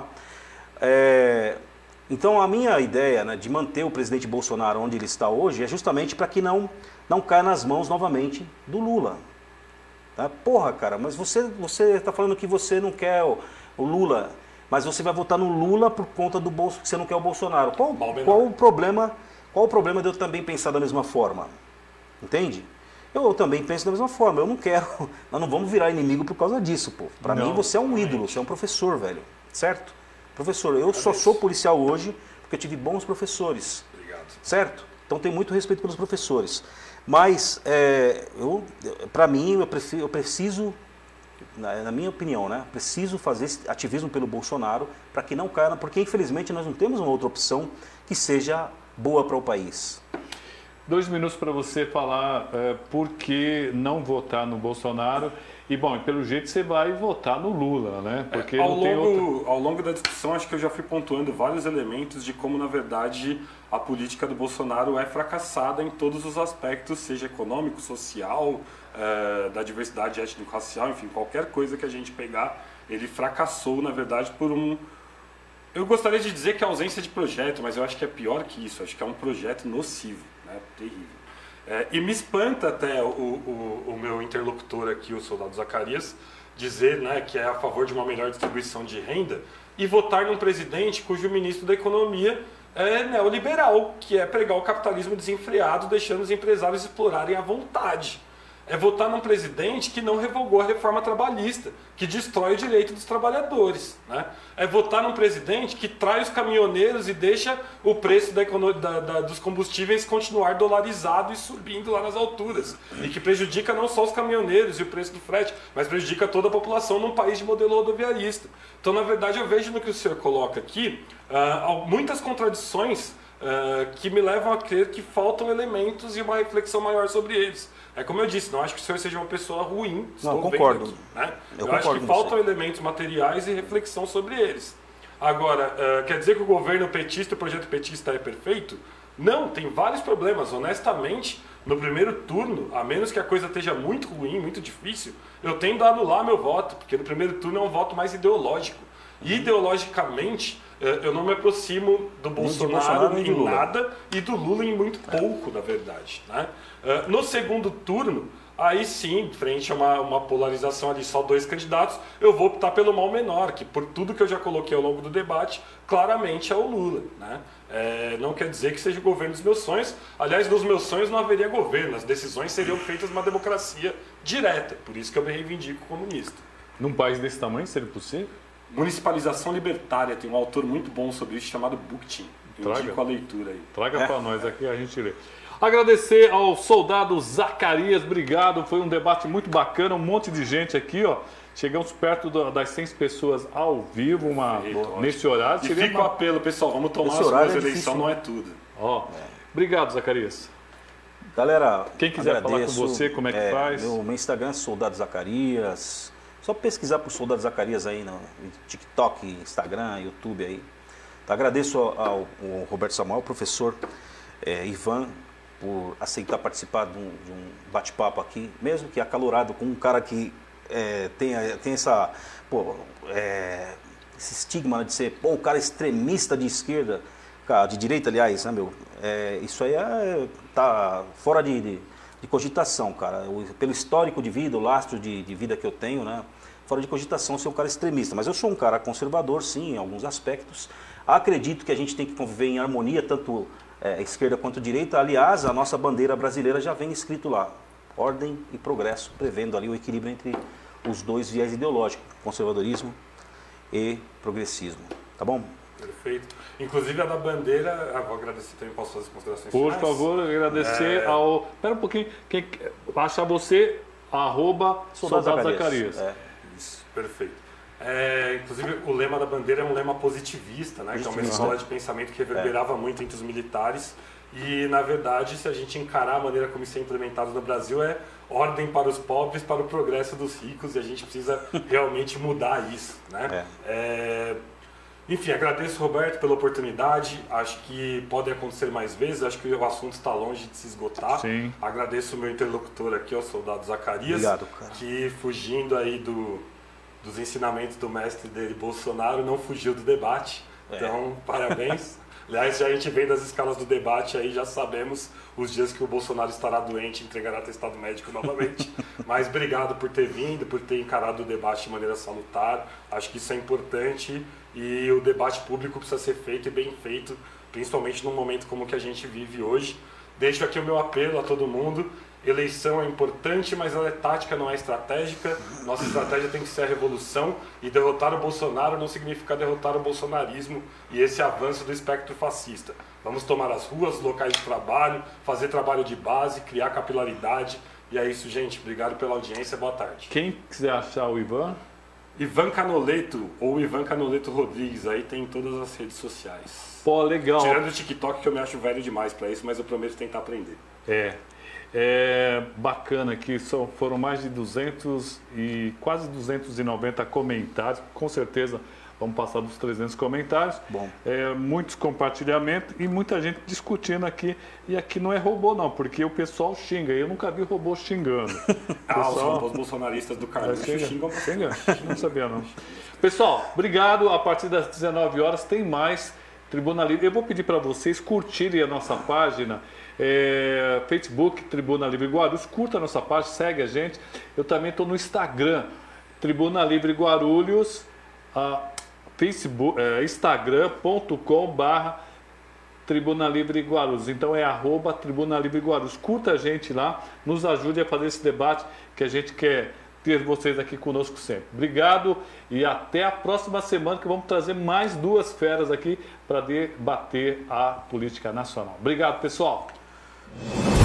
Então a minha ideia, né, de manter o presidente Bolsonaro onde ele está hoje é justamente para que não caia nas mãos novamente do Lula. Tá? Porra, cara, mas você está falando que você não quer o Lula, mas você vai votar no Lula por conta que você não quer o Bolsonaro. Qual o problema de eu também pensar da mesma forma? Entende? Eu também penso da mesma forma. Eu não quero. Nós não vamos virar inimigo por causa disso, pô. Para mim você é um ídolo, você é um professor, velho. Certo? Professor, eu só sou policial hoje porque eu tive bons professores. Obrigado. Certo? Então tenho muito respeito pelos professores. Mas, para mim, eu preciso, na minha opinião, né, preciso fazer esse ativismo pelo Bolsonaro para que não caia, porque infelizmente nós não temos uma outra opção que seja boa para o país. 2 minutos para você falar por que não votar no Bolsonaro. E, bom, pelo jeito você vai votar no Lula, né? Porque ao longo da discussão, acho que eu já fui pontuando vários elementos de como, na verdade, a política do Bolsonaro é fracassada em todos os aspectos, seja econômico, social, da diversidade étnico-racial, enfim, qualquer coisa que a gente pegar, ele fracassou, na verdade, por um... Eu gostaria de dizer que é ausência de projeto, mas eu acho que é pior que isso, acho que é um projeto nocivo, né? Terrível. E me espanta até o meu interlocutor aqui, o soldado Zacarias, dizer, né, que é a favor de uma melhor distribuição de renda e votar num presidente cujo ministro da Economia neoliberal, que é pregar o capitalismo desenfreado, deixando os empresários explorarem à vontade. É votar num presidente que não revogou a reforma trabalhista, que destrói o direito dos trabalhadores. Né? É votar num presidente que trai os caminhoneiros e deixa o preço dos combustíveis continuar dolarizado e subindo lá nas alturas. E que prejudica não só os caminhoneiros e o preço do frete, mas prejudica toda a população num país de modelo rodoviarista. Então, na verdade, eu vejo no que o senhor coloca aqui muitas contradições que me levam a crer que faltam elementos e uma reflexão maior sobre eles. É como eu disse, não acho que o senhor seja uma pessoa ruim. Não, concordo. Aqui, né? Eu acho que faltam elementos materiais e reflexão sobre eles. Agora, quer dizer que o governo petista, o projeto petista é perfeito? Não, tem vários problemas. Honestamente, no primeiro turno, a menos que a coisa esteja muito ruim, muito difícil, eu tendo a anular meu voto, porque no primeiro turno é um voto mais ideológico. E ideologicamente, eu não me aproximo do Bolsonaro em nada e do Lula em muito pouco, na verdade. Né? No segundo turno, aí sim, frente a uma polarização ali, só 2 candidatos, eu vou optar pelo mal menor, que por tudo que eu já coloquei ao longo do debate, claramente é o Lula. Né? Não quer dizer que seja o governo dos meus sonhos. Aliás, nos meus sonhos não haveria governo, as decisões seriam feitas numa democracia direta, por isso que eu me reivindico comunista. Num país desse tamanho, seria possível? Municipalização Libertária, tem um autor muito bom sobre isso, chamado Bookchin. Indico a leitura aí. Traga para nós aqui, a gente lê. Agradecer ao soldado Zacarias, obrigado, foi um debate muito bacana, um monte de gente aqui, ó. Chegamos perto das 100 pessoas ao vivo nesse horário. E fica o apelo, pessoal, vamos tomar as ruas, a eleição não é tudo. Obrigado, Zacarias. Galera, quem quiser falar com você, como é que faz? Meu Instagram é Soldado Zacarias. Só pesquisar por Soldado Zacarias aí no TikTok, Instagram, YouTube aí. Então, agradeço ao Roberto Samuel, ao professor Ivan, por aceitar participar de um bate-papo aqui, mesmo que acalorado, com um cara que tem essa, esse estigma de ser um cara extremista de esquerda, de direita, aliás, né, meu? Isso aí tá fora de cogitação, cara. Pelo histórico de vida, o lastro de vida que eu tenho, né? Fora de cogitação ser um cara extremista. Mas eu sou um cara conservador, sim, em alguns aspectos. Acredito que a gente tem que conviver em harmonia, tanto esquerda quanto direita. Aliás, a nossa bandeira brasileira já vem escrito lá: ordem e progresso, prevendo ali o equilíbrio entre os dois viés ideológicos, conservadorismo e progressismo. Tá bom? Perfeito. Inclusive a da bandeira, vou agradecer também, posso fazer as considerações finais? Por favor, agradecer ao... Espera um pouquinho, quem achar você, @Soldado Zacarias. Isso, perfeito. Inclusive o lema da bandeira é um lema positivista, né? Que é uma escola de pensamento que reverberava muito entre os militares. E, na verdade, se a gente encarar a maneira como isso é implementado no Brasil, é ordem para os pobres, para o progresso dos ricos, e a gente precisa realmente mudar isso, né? Enfim, agradeço, Roberto, pela oportunidade. Acho que pode acontecer mais vezes. Acho que o assunto está longe de se esgotar. Sim. Agradeço o meu interlocutor aqui, o soldado Zacarias, obrigado, cara, que, fugindo aí dos ensinamentos do mestre dele, Bolsonaro, não fugiu do debate. Então, parabéns. Aliás, já a gente vem das escalas do debate aí, já sabemos os dias que o Bolsonaro estará doente e entregará atestado médico novamente. Mas obrigado por ter vindo, por ter encarado o debate de maneira salutar. Acho que isso é importante e o debate público precisa ser feito e bem feito, principalmente num momento como o que a gente vive hoje. Deixo aqui o meu apelo a todo mundo. Eleição é importante, mas ela é tática, não é estratégica. Nossa estratégia tem que ser a revolução, e derrotar o Bolsonaro não significa derrotar o bolsonarismo e esse avanço do espectro fascista. Vamos tomar as ruas, locais de trabalho, fazer trabalho de base, criar capilaridade. E é isso, gente. Obrigado pela audiência. Boa tarde. Quem quiser achar o Ivan? Ivan Canoleto ou Ivan Canoleto Rodrigues, aí tem em todas as redes sociais. Pô, legal. Tirando o TikTok, que eu me acho velho demais para isso, mas eu prometo tentar aprender. Bacana que foram mais de 200 e quase 290 comentários, com certeza vamos passar dos 300 comentários. Bom. Muitos compartilhamentos e muita gente discutindo aqui. E aqui não é robô não, porque o pessoal xinga. Eu nunca vi robô xingando. Os bolsonaristas do Carlos xingam. Não sabia não. Pessoal, obrigado. A partir das 19 horas tem mais Tribuna Livre. Eu vou pedir para vocês curtirem a nossa página. Facebook, Tribuna Livre Guarulhos, curta a nossa página, segue a gente. Eu também estou no Instagram, Tribuna Livre Guarulhos, Facebook, instagram.com/, Tribuna Livre Guarulhos. Então é @Tribuna Livre Guarulhos. Curta a gente lá, nos ajude a fazer esse debate que a gente quer ter vocês aqui conosco sempre. Obrigado e até a próxima semana que vamos trazer mais 2 feras aqui para debater a política nacional. Obrigado, pessoal.